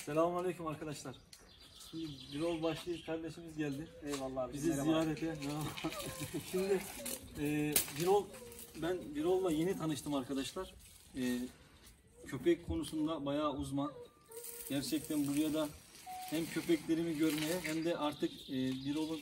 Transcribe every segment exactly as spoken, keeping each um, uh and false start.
Selamünaleyküm arkadaşlar. Şimdi Birol Başlı kardeşimiz geldi. Eyvallah abi. Bizi ziyarete. Şimdi e, Birol, ben Birol'la yeni tanıştım arkadaşlar. E, köpek konusunda bayağı uzman. Gerçekten buraya da hem köpeklerimi görmeye hem de artık e, Birol'un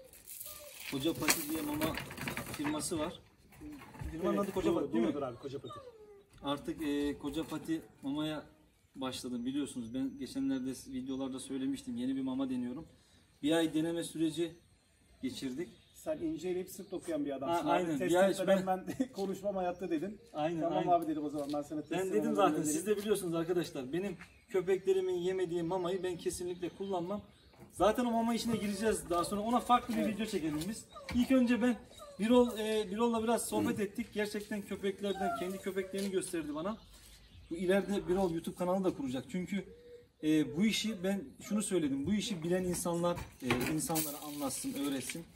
Koca Pati diye mama firması var. Firmanın Evet, adı Koca Pati değil mi? Abi, Koca Pati. Artık e, Koca Pati mamaya başladım, biliyorsunuz. Ben geçenlerde videolarda söylemiştim. Yeni bir mama deniyorum. Bir ay deneme süreci geçirdik. Sen inceleyip sırt okuyan bir adamsın. Ha, aynen. Test Bir ay etmeden ben, ben konuşmam hayatta dedin. Aynen. Tamam aynen. abi dedim o zaman ben sana test Ben dedim zaten. Siz de biliyorsunuz arkadaşlar. Benim köpeklerimin yemediği mamayı ben kesinlikle kullanmam. Zaten o mama işine gireceğiz daha sonra. Ona farklı bir evet. video çekelim biz. İlk önce ben Birol, e, Birol'la biraz sohbet ettik. Gerçekten köpeklerden kendi köpeklerini gösterdi bana. Bu ileride Birol YouTube kanalı da kuracak. Çünkü e, bu işi ben şunu söyledim. Bu işi bilen insanlar e, insanlara anlatsın, öğretsin.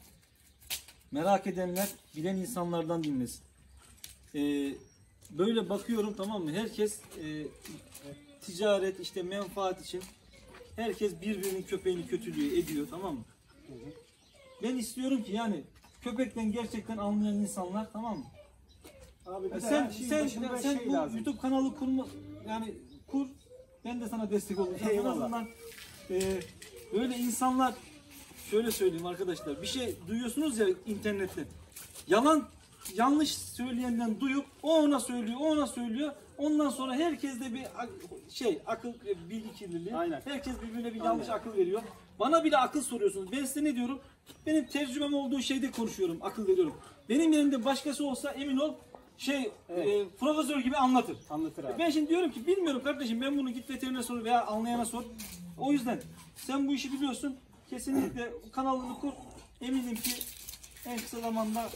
Merak edenler bilen insanlardan dinlesin. E, böyle bakıyorum, tamam mı? Herkes e, ticaret, işte menfaat için herkes birbirinin köpeğini kötülüyor, ediyor, tamam mı? Ben istiyorum ki yani köpekten gerçekten anlayan insanlar, tamam mı? Abi bir sen sen sen, sen şey bu lazım. YouTube kanalı kurma, yani kur, ben de sana destek olacağım. En azından e, böyle insanlar, şöyle söyleyeyim arkadaşlar, bir şey duyuyorsunuz ya internette, yalan yanlış söyleyenden duyup o ona söylüyor, o ona söylüyor. Ondan sonra herkes de bir şey akıl bilgi kirliliği. Aynen. Herkes birbirine bir yanlış Aynen. akıl veriyor. Bana bile akıl soruyorsunuz. Ben size ne diyorum? Benim tecrübem olduğu şeyde konuşuyorum, akıl veriyorum. Benim yerimde başkası olsa emin ol şey evet. e, profesör gibi anlatır. Anlatır abi. Ben şimdi diyorum ki bilmiyorum kardeşim, ben bunu git veteriner sor veya anlayana sor. O yüzden sen bu işi biliyorsun. Kesinlikle kanalını kur. Eminim ki en kısa zamanda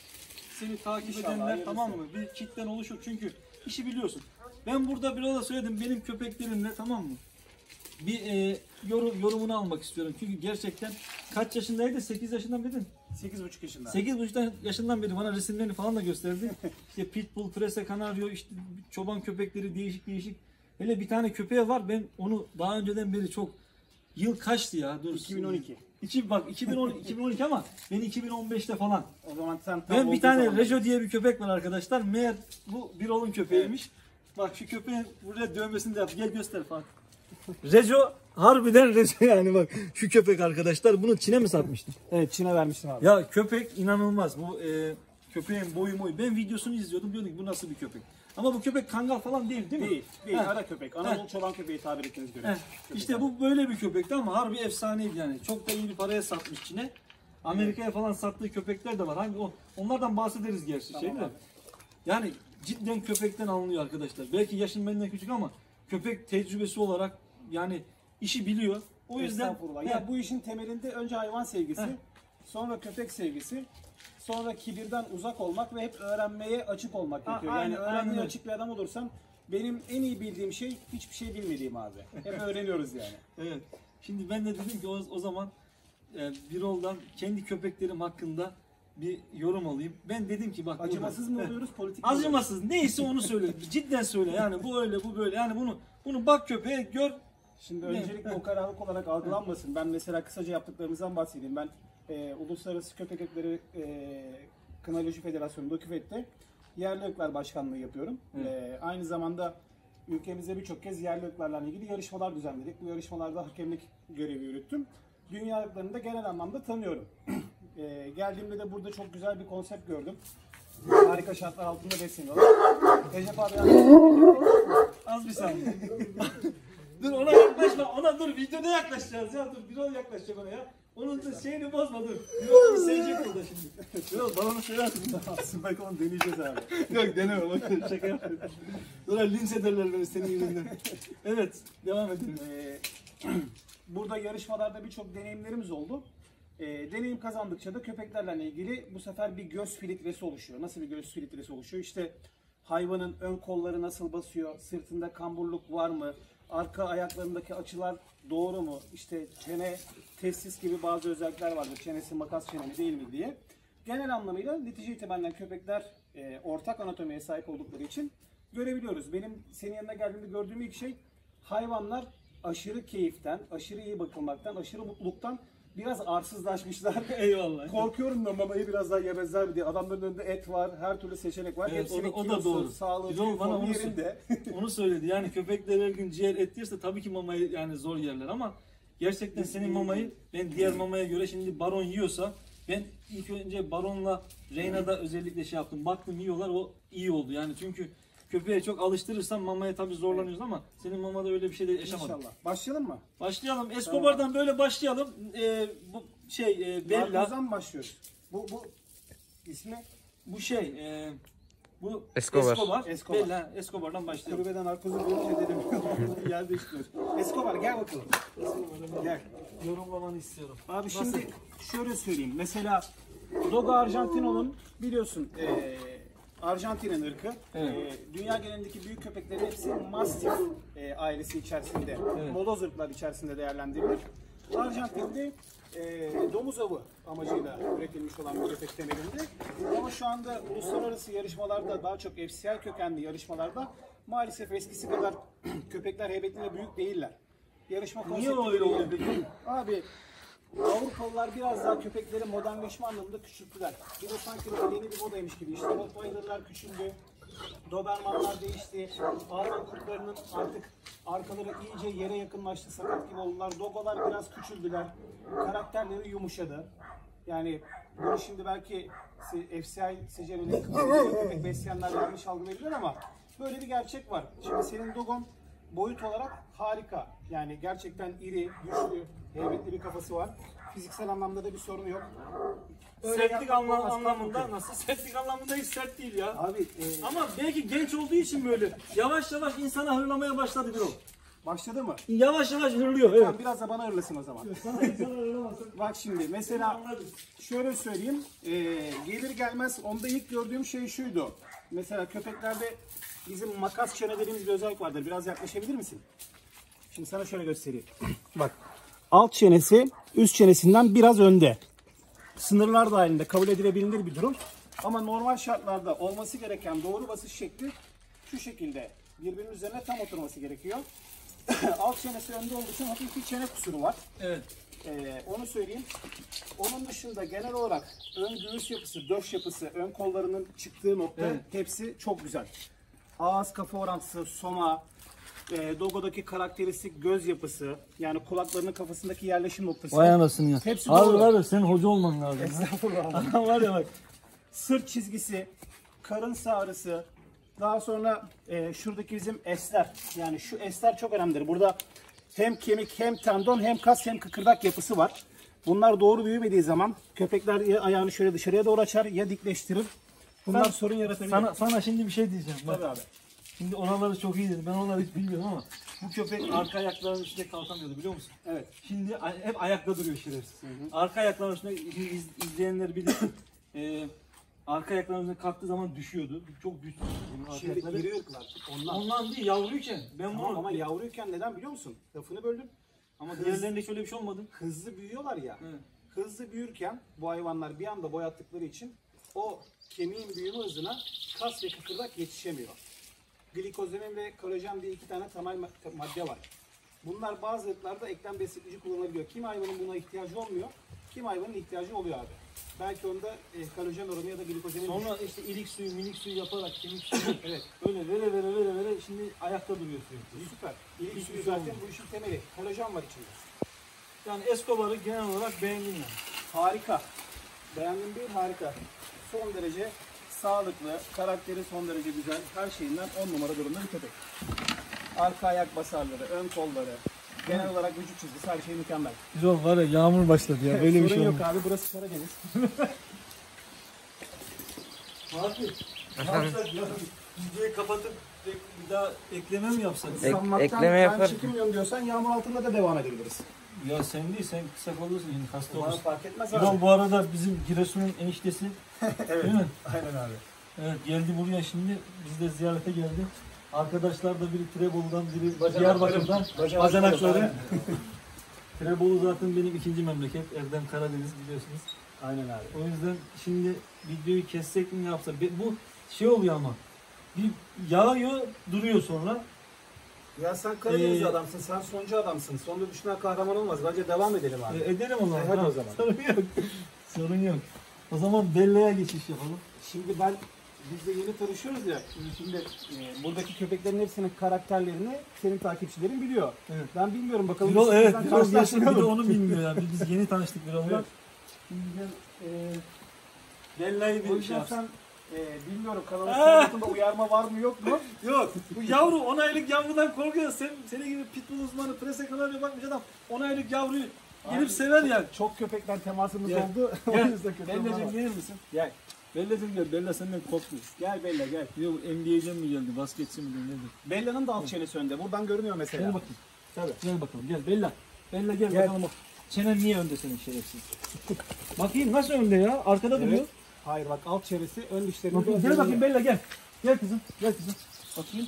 seni takip İnşallah, edenler hayırlısı. Tamam mı? Bir kitlen oluşur çünkü işi biliyorsun. Ben burada bir ola söyledim, benim köpeklerimle, tamam mı? Bir e, yorum, yorumunu almak istiyorum. Çünkü gerçekten kaç yaşındaydı? sekiz yaşından dedin. sekiz buçuk yaşında. sekiz buçuk yaşından beri bana resimlerini falan da gösterdi. İşte pitbull, prese, kanaryo, işte çoban köpekleri değişik değişik. Hele bir tane köpeği var, ben onu daha önceden beri çok, yıl kaçtı ya? Dur. iki bin on iki. İki, bak iki bin on, iki bin on iki ama ben iki bin on beşte falan. O zaman sen ben bir tane Rejo diye bir köpek var arkadaşlar. Meğer bu Birol'un köpeğiymiş. Evet. Bak şu köpeğin buraya dövmesini de yap. Gel göster Fatih. Rejo harbiden Rejo yani, bak şu köpek arkadaşlar. Bunu Çin'e mi satmıştım? Evet, Çin'e vermiştim abi. Ya köpek inanılmaz. Bu e, köpeğin boyu boyu. Ben videosunu izliyordum, diyordum ki bu nasıl bir köpek? Ama bu köpek kangal falan değil değil mi? Değil. Değil. Ha. Ara köpek. Anadolu çoban köpeği tabir ettiğiniz göre. İşte bu böyle bir köpekti ama harbi efsaneydi yani. Çok da iyi bir paraya satmış Çin'e. Amerika'ya falan sattığı köpekler de var. Hangi o? Onlardan bahsederiz gerçi tamam şeyde. Yani cidden köpekten anlıyor arkadaşlar. Belki yaşın benden küçük ama köpek tecrübesi olarak yani işi biliyor. O yüzden ya bu işin temelinde önce hayvan sevgisi, he. sonra köpek sevgisi, sonra kibirden uzak olmak ve hep öğrenmeye açık olmak gerekiyor. Yani öğrenmeye aynen. açık bir adam olursam benim en iyi bildiğim şey hiçbir şey bilmediğim abi. Hep öğreniyoruz yani. Evet. Şimdi ben de dedim ki o, o zaman e, Birol'dan kendi köpeklerim hakkında bir yorum alayım. Ben dedim ki bak acımasız burada, mı oluyoruz, politik mi acımasız oluyoruz? Neyse onu söyle. Cidden söyle. Yani bu öyle, bu böyle. Yani bunu bunu bak köpeğe gör. Şimdi öncelikle o kararlılık olarak algılanmasın. Ben mesela kısaca yaptıklarımızdan bahsedeyim. Ben e, Uluslararası Köpek Irkları e, Kınoloji Federasyonu'nda küvette yerli ırklar başkanlığı yapıyorum. E, aynı zamanda ülkemizde birçok kez yerli ırklarla ilgili yarışmalar düzenledik. Bu yarışmalarda hakemlik görevi yürüttüm. Dünya ırklarını da genel anlamda tanıyorum. e, geldiğimde de burada çok güzel bir konsept gördüm. Harika şartlar altında besleniyorlar. Recep abi az bir saniye. Dur ona yaklaşma, ona dur, videoda yaklaşacağız ya, dur Birol yaklaşacak ona ya. Onun da şeyini bozma, dur. Birol onu sevecek burada şimdi. Birol bana onu söylersin. Aslında bakalım deneyeceğiz abi. Yok deneme, bak şaka yapıyorum. Dur linç ederler beni senin yüzünden. Evet, devam edelim. Ee, burada yarışmalarda birçok deneyimlerimiz oldu. Ee, deneyim kazandıkça da köpeklerle ilgili bu sefer bir göz filtresi oluşuyor. Nasıl bir göz filtresi oluşuyor? İşte hayvanın ön kolları nasıl basıyor, sırtında kamburluk var mı? Arka ayaklarındaki açılar doğru mu? İşte çene, testis gibi bazı özellikler vardır. Çenesi makas çene mi değil mi diye. Genel anlamıyla netice itibariyle köpekler e, ortak anatomiye sahip oldukları için görebiliyoruz. Benim senin yanına geldiğimde gördüğüm ilk şey hayvanlar aşırı keyiften, aşırı iyi bakılmaktan, aşırı mutluluktan biraz arsızlaşmışlar. Eyvallah. Korkuyorum da mamayı biraz daha yemezler mi diye. Adamların önünde et var, her türlü seçenek var. Evet, o Hepsinin da, o da kilosu, doğru. sağlığı, Bir de o bana formu onu, yerinde. onu söyledi. Yani köpekler her gün ciğer et yerse tabii ki mamayı yani zor yerler ama gerçekten senin mamayı ben diğer mamaya göre şimdi Baron yiyorsa ben ilk önce Baron'la Reyna'da özellikle şey yaptım. Baktım yiyorlar, o iyi oldu. Yani çünkü köpeğe çok alıştırırsan mamaya tabii zorlanıyoruz ama senin mamada öyle bir şey de yaşamadım. İnşallah. Başlayalım mı? Başlayalım. Escobar'dan böyle başlayalım. Ee, bu şey e, Bella. Narkozdan mı başlıyoruz? Bu, bu ismi? Bu şey e, bu Escobar. Escobar. Escobar. Bella Escobar'dan başlayalım. Kulübeden narkozu görünce dedim. Yer değiştiriyoruz. Escobar gel bakalım. Gel. Yorumlamanı istiyorum. Abi Nasıl? şimdi şöyle söyleyeyim. Mesela Dogo Argentino'nun biliyorsun eee Arjantin'in ırkı. Evet. Eee, dünya genelindeki büyük köpeklerin hepsi Mastiff eee, ailesi içerisinde, Evet. moloz ırklar içerisinde değerlendirilir. Arjantin'de eee, domuz avı amacıyla üretilmiş olan bir köpek temelinde. Ama şu anda uluslararası yarışmalarda, daha çok F C I kökenli yarışmalarda maalesef eskisi kadar köpekler heybetli ve büyük değiller. Yarışma Niye konsepti öyle değil. oldu peki? Abi Avrupalılar biraz daha köpekleri modernleşme anlamında küçülttüler. Bir de sanki böyle yeni bir modaymış gibi. İşte Rottweiler'lar küçüldü, Doberman'lar değişti, Alman kurtlarının artık arkaları iyice yere yakınlaştı, sakat gibi oldular. Dogolar biraz küçüldüler, karakterleri yumuşadı. Yani bunu şimdi belki F C I secereli köpek besleyenler yanlış algılayabilir ama böyle bir gerçek var. Şimdi senin Dogon boyut olarak harika. Yani gerçekten iri, güçlü, heybetli bir kafası var. Fiziksel anlamda da bir sorunu yok. Öyle Sertlik yapmak anlam olmaz. anlamında nasıl? Sertlik anlamında hiç sert değil ya. Abi e, Ama belki genç olduğu için böyle yavaş yavaş insana hırlamaya başladı bir o. başladı mı? Yavaş yavaş hırlıyor. Evet. Tamam, biraz da bana hırlasın o zaman. Sana insana hırlamasın. Bak şimdi mesela şöyle söyleyeyim. E, gelir gelmez onda ilk gördüğüm şey şuydu. Mesela köpeklerde bizim makas çene dediğimiz bir özellik vardır. Biraz yaklaşabilir misin? Şimdi sana şöyle göstereyim. Bak. Alt çenesi üst çenesinden biraz önde. Sınırlar dahilinde kabul edilebilir bir durum. Ama normal şartlarda olması gereken doğru basış şekli şu şekilde. Birbirinin üzerine tam oturması gerekiyor. Alt çenesi önde olduğu için hafif bir çene kusuru var. Evet. Ee, onu söyleyeyim. Onun dışında genel olarak ön göğüs yapısı, döş yapısı, ön kollarının çıktığı nokta Evet. hepsi çok güzel. Ağız kafa orantısı, soma, e, Dogo'daki karakteristik göz yapısı, yani kulaklarının kafasındaki yerleşim noktası. Vay anasını ya. Hepsi Abi doğru. var ya senin hoca olman lazım. Estağfurullah. Ha. Var ya bak. Sırt çizgisi, karın ağrısı, daha sonra e, şuradaki bizim esler. Yani şu esler çok önemlidir. Burada hem kemik, hem tendon, hem kas, hem kıkırdak yapısı var. Bunlar doğru büyümediği zaman köpekler ya ayağını şöyle dışarıya doğru açar ya dikleştirir. Bunlar Sen- sorun yaratabilir. Sana, sana şimdi bir şey diyeceğim. Bak. Tabii abi. Şimdi oraları çok iyi dedi. Ben onları hiç bilmiyorum ama bu köpek arka ayaklarının üstünde kalkamıyordu biliyor musun? Evet. Şimdi ay- hep ayakta duruyor şerefsiz. Arka ayaklarının üstünde şimdi iz, izleyenler bilir. e, arka ayaklarının üstüne kalktığı zaman düşüyordu. Çok güçsüz. Bunun arka Şimdi ayakları. iri ırklar. Ondan. Ondan değil yavruyken. Ben bunu Tamam, ama yavruyken neden biliyor musun? Lafını böldüm. ama diğerlerinde hiç öyle bir şey olmadı. Hızlı büyüyorlar ya. Evet. Hızlı büyürken bu hayvanlar bir anda boy attıkları için o kemiğin büyüme hızına kas ve kıkırdak yetişemiyor. Glikozemin ve kolajen diye iki tane temel ma- madde var. Bunlar bazı ırklarda eklem destekleyici kullanılabiliyor. Kim hayvanın buna ihtiyacı olmuyor, kim hayvanın ihtiyacı oluyor abi. Belki onda e, kolajen oranı ya da glikozemin Sonra işte ilik suyu, minik suyu yaparak kemik suyu evet, öyle vere vere vere vere şimdi ayakta duruyor sürekli. süper. İlik Hiçbir suyu şey zaten olmuyor. bu işin temeli. Kolajen var içinde. Yani Escobar'ı genel olarak beğendim yani. Harika. Beğendim değil, harika. Son derece sağlıklı, karakteri son derece güzel. Her şeyinden on numara durumda bir köpek. Arka ayak basarları, ön kolları, genel olarak vücut çizgisi her şey mükemmel. Güzel var ya yağmur başladı ya öyle bir Sorun şey yok olmuyor. abi, burası Karadeniz. Fatih, ne yapsak ya? Videoyu kapatıp ek- bir daha ekleme mi yapsak? Ek- Sanmaktan ekleme ben yaparım. çekilmiyorum diyorsan yağmur altında da devam edebiliriz. Ya sen değil sen kısa kalırsın şimdi hasta Bana olursun. fark etmez abi. Birol bu arada bizim Giresun'un eniştesi Evet. değil mi? Aynen abi. Evet geldi buraya şimdi biz de ziyarete geldi. Arkadaşlar da biri Tirebolu'dan biri Bacanaklarım. Diyarbakır'dan Bacanaklarım, bacanakları. aynen. Tirebolu zaten benim ikinci memleket. Erdem Karadeniz biliyorsunuz. Aynen abi. O yüzden şimdi videoyu kessek mi yapsak? Be- Bu şey oluyor ama bir yağıyor duruyor sonra. Ya sen Karadeniz Ee, adamsın, sen soncu adamsın. Sonunda düşünen kahraman olmaz. Bence devam edelim abi. E, edelim o zaman. E, hadi Tamam. o zaman. Sorun yok. Sorun yok. O zaman Bella'ya geçiş yapalım. Şimdi ben, biz de yeni tanışıyoruz ya. Şimdi e, buradaki köpeklerin hepsinin karakterlerini senin takipçilerin biliyor. Evet. Ben bilmiyorum bakalım. Birol biz evet. sizden Birol gerçekten karşılaşmayalım. bir de onu bilmiyor ya. Biz, biz yeni tanıştık Birol'la. Evet. Şimdi gel e, Bella'yı O bir şey yüzden yapsın. sen e, bilmiyorum kanalın Ah! sonrasında uyarma var mı yok mu? Yok. Bu yavru on aylık yavrudan korkuyor. Sen, senin gibi pitbull uzmanı prese kanalına bakmış adam on aylık yavruyu gelip Abi, sever yani. Çok köpekten temasımız Gel. oldu. O Gel. yüzden kötü Bella'cığım olmaz. gelir misin? Gel. Bella'cığım gel. Bella senden korkmuyor. Gel Bella gel. Yok N B A'den mi geldi? Basketçi mi nedir? Bella'nın da alt çenesi önde. Buradan görünüyor mesela. Gel bakayım. Tabii. Gel bakalım. Gel Bella. Bella gel, Gel. bakalım. Bak. Çenen niye önde senin şerefsiz? Bakayım nasıl önde ya? Arkada duruyor. Evet. Hayır bak alt çenesi ön dişlerini Bakayım, gel bakayım Bella gel. Gel kızım. Gel kızım. Bakayım.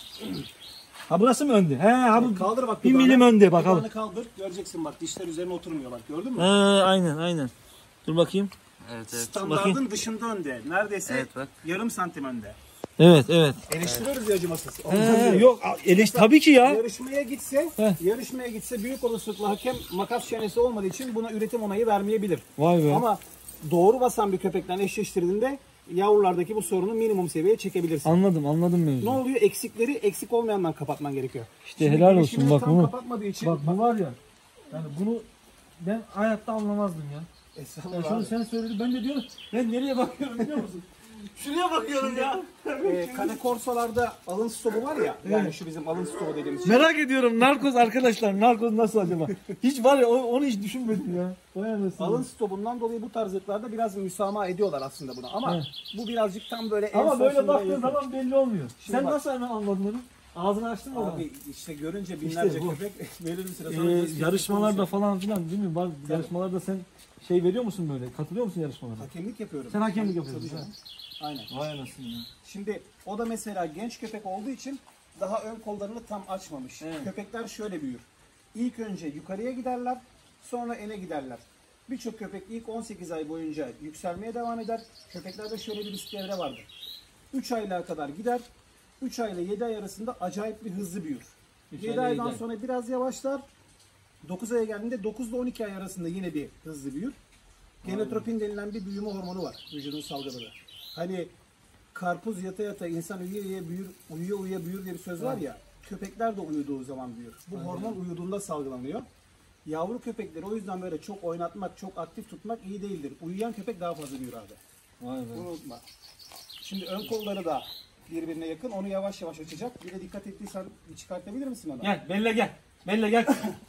Ha burası mı önde? He ha bu Kaldır bak bir dudağını. milim önde bakalım. Dudağını kaldır. Göreceksin bak dişler üzerine oturmuyor bak gördün mü? He aynen aynen. Dur bakayım. Evet evet. Standardın bakayım. dışında önde. Neredeyse Evet, bak. yarım santim önde. Evet evet. Eleştiriyoruz ya acımasız. He, Ondan diyorum. yok eleş tabii ki ya. Yarışmaya gitse, Heh. yarışmaya gitse büyük olasılıkla hakem makas çenesi olmadığı için buna üretim onayı vermeyebilir. Vay be. Ama doğru basan bir köpekten eşleştirdiğinde yavrulardaki bu sorunu minimum seviyeye çekebilirsin. Anladım anladım Ne mevzu. oluyor? Eksikleri eksik olmayandan kapatman gerekiyor. İşte helal olsun gelişimini bak tam bunu. kapatmadığı için Bak bu var ya. Yani bunu ben hayatta anlamazdım ya. Yani Estağfurullah şunu abi. sen söyledin ben de diyorum ben nereye bakıyorum biliyor musun? Şuraya bakıyorum ya. Ee, Cane Corso'larda alın stopu var ya, yani şu bizim alın stopu dediğimiz şey. Merak ediyorum narkoz arkadaşlar narkoz nasıl acaba? Hiç var ya o- onu hiç düşünmedim ya. Vay anasını. Alın stopundan dolayı bu tarz ırklarda biraz müsamaha ediyorlar aslında buna ama Evet. bu birazcık tam böyle en Ama son böyle sınıra baktığın yakın. zaman belli olmuyor. Şimdi Sen bak. nasıl hemen anladın onu? Ağzını açtın mı? Abi işte görünce binlerce bu. köpek verir bir süre sonra Ee, göz- yarışmalarda falan filan değil mi? Var, yarışmalarda sen şey veriyor musun böyle? Katılıyor musun yarışmalara? hakemlik yapıyorum. Sen hakemlik yapıyorsun. Tabii canım. Aynen. Vay anasını ya. Şimdi o da mesela genç köpek olduğu için daha ön kollarını tam açmamış. Evet. Köpekler şöyle büyür. İlk önce yukarıya giderler, sonra ene giderler. Birçok köpek ilk on sekiz ay boyunca yükselmeye devam eder. Köpeklerde şöyle bir risk devre vardır. üç aylığa kadar gider. üç ay ile yedi ay arasında acayip bir hızlı büyür. üç yedi ayla aydan yedi ay. sonra biraz yavaşlar. dokuz aya geldiğinde dokuz ile on iki ay arasında yine bir hızlı büyür. Genotropin denilen bir büyüme hormonu var vücudun salgıladığı. Hani karpuz yata yata insan uyuya uyuya büyür, uyuya uyuya büyür diye bir söz var ya. Köpekler de uyuduğu zaman büyür. Bu hormon uyuduğunda salgılanıyor. Yavru köpekleri o yüzden böyle çok oynatmak, çok aktif tutmak iyi değildir. Uyuyan köpek daha fazla büyür abi. Vay be. Bunu unutma. Şimdi ön kolları da birbirine yakın. Onu yavaş yavaş açacak. Bir de dikkat ettiysen bir çıkartabilir misin onu? Gel Bella gel. Bella gel.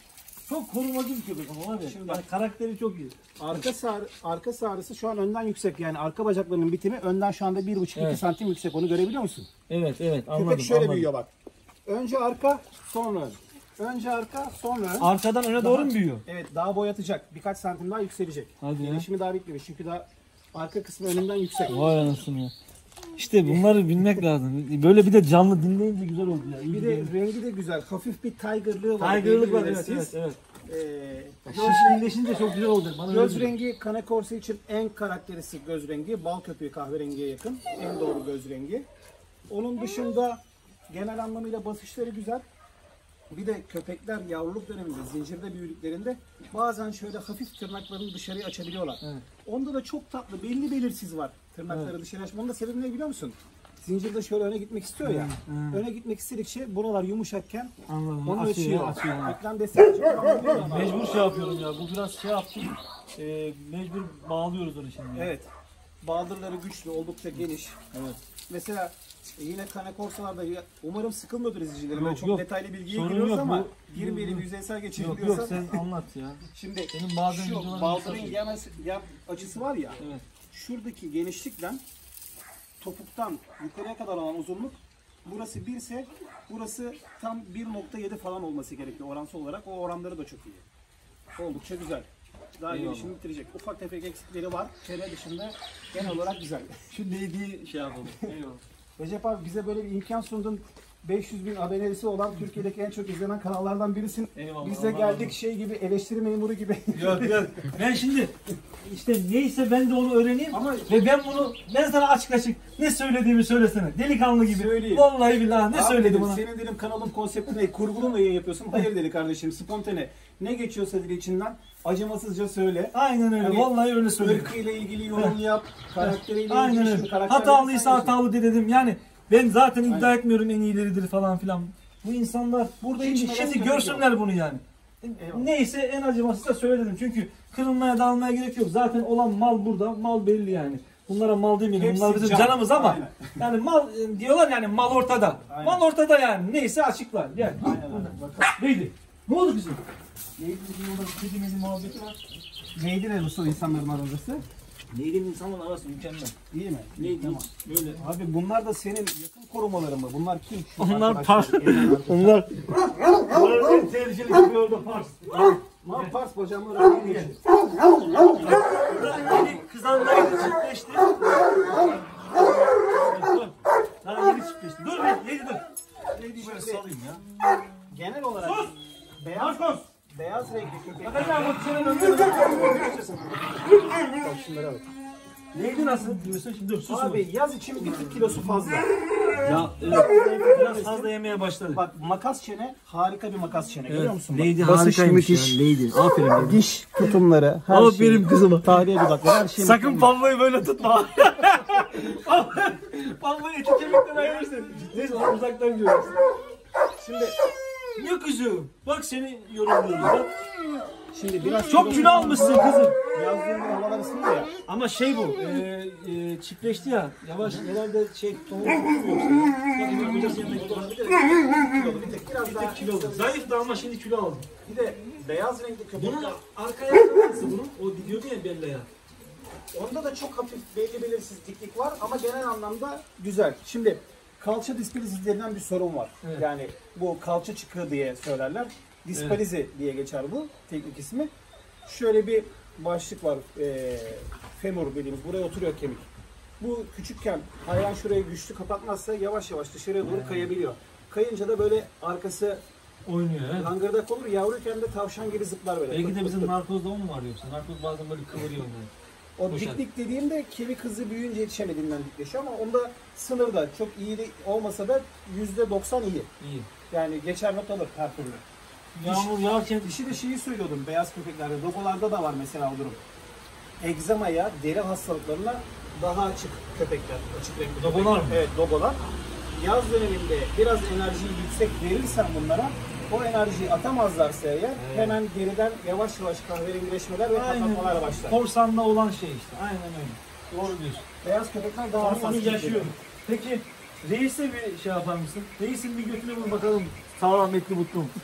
Çok korumacı bir köpek ama var ya. Şimdi Yani bak. karakteri çok iyi. Arka sağ, arka sağrısı şu an önden yüksek. Yani arka bacaklarının bitimi önden şu anda bir buçuk iki Evet. santim yüksek. Onu görebiliyor musun? Evet evet anladım. Köpek şöyle anladım. büyüyor bak. Önce arka, sonra ön. Önce arka, sonra ön. Arkadan öne doğru mu büyüyor? Evet, daha boyatacak. Birkaç santim daha yükselecek. Hadi ya. Gelişimi daha bitmemiş. Çünkü daha arka kısmı önünden yüksek. Vay anasını ya. İşte bunları bilmek lazım. Böyle bir de canlı dinleyince güzel oldu ya. İyi Bir bir de rengi de güzel. Hafif bir tigerlığı var. Tiger'lık var belli evet belirsiz. evet evet. Ee, Şişkinleşince çok güzel olacak. Bana öyle Göz geliyor. rengi Cane Corso için en karakteristik göz rengi. Bal köpüğü kahverengiye yakın. En doğru göz rengi. Onun dışında genel anlamıyla basışları güzel. Bir de köpekler yavruluk döneminde, zincirde büyüdüklerinde bazen şöyle hafif tırnaklarını dışarıya açabiliyorlar. Evet. Onda da çok tatlı, belli belirsiz var tırnakları dışarı açma. Onun da sebebi ne biliyor musun? Zincirde şöyle öne gitmek istiyor ya. Öne gitmek istedikçe buralar yumuşakken Anladım. onu Açıyor, açıyor. açıyor. Eklem destekçi. Mecbur şey yapıyorum ya. Bu biraz şey yaptım. Ee, mecbur bağlıyoruz onu şimdi. Evet. Baldırları güçlü, oldukça geniş. Evet. Mesela e, yine Cane Corso'larda ya- umarım sıkılmıyordur izleyicilerim. Yok, Böyle çok yok. detaylı bilgiye Sorun giriyoruz yok, ama bu- girmeyelim, bu- yüzeysel geçelim Yok diyorsan. yok sen anlat ya. Şimdi Benim bazen şu videolarım baldırın güzel. yan, yan açısı var ya. Evet. Şuradaki genişlikten topuktan yukarıya kadar olan uzunluk burası bir ise burası tam bir nokta yedi falan olması gerekiyor oransal olarak. O oranları da çok iyi. Oldukça güzel. Daha Eyvallah. gelişimi bitirecek. Ufak tefek eksikleri var. Çene dışında genel olarak güzel. Şu neydi şey yapalım. Eyvallah. Recep abi bize böyle bir imkan sundun. beş yüz bin abonesi olan Türkiye'deki en çok izlenen kanallardan birisin. Eyvallah, Biz de Allah geldik Allah. şey gibi, eleştiri memuru gibi. Yok yok. Ben şimdi işte neyse ben de onu öğreneyim Ama- ve ben bunu ben sana açık açık ne söylediğimi söylesene. Delikanlı gibi. Söyleyeyim. Vallahi billahi ne Abi söyledim dedim, ona? senin dedim kanalın konsepti ne? Kurgulu mu yayın yapıyorsun? Hayır dedi kardeşim, spontane. Ne geçiyorsa dedi içinden acımasızca söyle. Aynen öyle. Hani Vallahi öyle söyledim. Irkıyla ilgili yorum yap, karakteriyle Aynen ilgili öyle. şimdi karakterleri Hatalıysa sen yazıyorsun. hatalı de dedim. Yani ben zaten iddia Aynen. etmiyorum en iyileridir falan filan. Bu insanlar burada Hiç şimdi, merak şimdi etmiyorum. görsünler bunu yani. Eyvallah. Neyse en acımasızsa söyle dedim. Çünkü kırılmaya dağılmaya gerek yok. Zaten olan mal burada. Mal belli yani. Bunlara mal demeyelim. Hepsi Bunlar bizim can. canımız ama Aynen. yani mal e, diyorlar yani mal ortada. Aynen. Mal ortada yani. Neyse açıklar. Gel. Aynen öyle. Bakalım. Neydi? Ne oldu kızım? Neydi bizim orada kedi medi muhabbeti var. Neydi ne Ruslan insanların arası? Neydi insanların arası mükemmel. İyi mi? Neydi? Tamam. Böyle. Abi bunlar da senin yakın korumaların mı? Bunlar kim? Şu Onlar arkadaşlar, Pars. evden arkadaşlar. Onlar. Onlar en tehlikeli gibi orada Pars. Lan Pars bacağımı öğrendiğin için. Yeni kızanlar yeni çiftleşti. Dur. Daha yeni çiftleşti. Dur bir, neydi dur. Neydi böyle salayım ya. Genel olarak Sus! beyaz, Marcos! beyaz renkli köpek. Bakacağım bak senin önüne. Bak şunlara bak. Neydi nasıl diyorsun şimdi dur sus. Abi yaz için bir tık kilosu fazla. Ya evet, biraz fazla yemeye başladı. Bak makas çene harika bir makas çene görüyor musun? Neydi Bak, harikaymış müthiş. ya. Neydi? Aferin. Diş tutumları, her Aferin şey. kızıma. Tarihe dudakları her şey. Sakın mükemmel. Pablo'yu böyle tutma. Pablo'yu eti kemikten ayırırsın. Neyse onu uzaktan görüyorsun. Şimdi Ne kızım? Bak seni yorumluyorum. şimdi biraz Çok kilo almışsın kızım. Yazdığında havalar ısınıyor ya. Ama şey bu, e, e, çiftleşti ya, yavaş herhalde şey, tohum tutmuyor. Yani kocası yanına gidiyor. Bir tek, bir tek biraz daha Kilo oldu. Zayıftı ama şimdi kilo aldı. Bir de beyaz renkli köpekler. Bunun arka ayağı nasıl bunun? O gidiyordu ya belli ya. Onda da çok hafif belli belirsiz diklik var ama genel anlamda güzel. Şimdi kalça dispalizisi denilen bir sorun var. Evet. Yani bu kalça çıkığı diye söylerler. Dispalizi diye geçer bu teknik ismi. Şöyle bir başlık var. E, femur dediğimiz buraya oturuyor kemik. Bu küçükken hayvan şurayı güçlü kapatmazsa yavaş yavaş dışarıya doğru kayabiliyor. Kayınca da böyle arkası Oynuyor he. langırdak olur. Yavruyken de tavşan gibi zıplar böyle. Belki Pıt de pıt bizim pıt. narkozda o mu var yoksa? Narkoz bazen böyle kıvırıyor yani. O Boşalt. diklik dediğimde kemik hızı büyüyünce yetişemediğinden dikleşiyor ama onda sınırda çok iyi de olmasa da yüzde doksan iyi. İyi. Yani geçer not alır her türlü. Yağmur yağarken Dişi de şeyi söylüyordum beyaz köpeklerde, dogolarda da var mesela o durum. Egzamaya, deri hastalıklarına daha açık köpekler, açık renkli. Dogolar mı? Evet, dogolar. Yaz döneminde biraz enerjiyi yüksek verirsen bunlara, o enerjiyi atamazlarsa eğer hemen deriden yavaş yavaş kahverengileşmeler ve aynen patlatmalar başlar. korsanla olan şey işte. Aynen öyle. Doğru diyorsun. Beyaz köpekler daha Ama hassas. onu yaşıyorum. Peki reisle bir şey yapar mısın? Reisin bir götüne vur bakalım. Sağlam etli mutlu mu?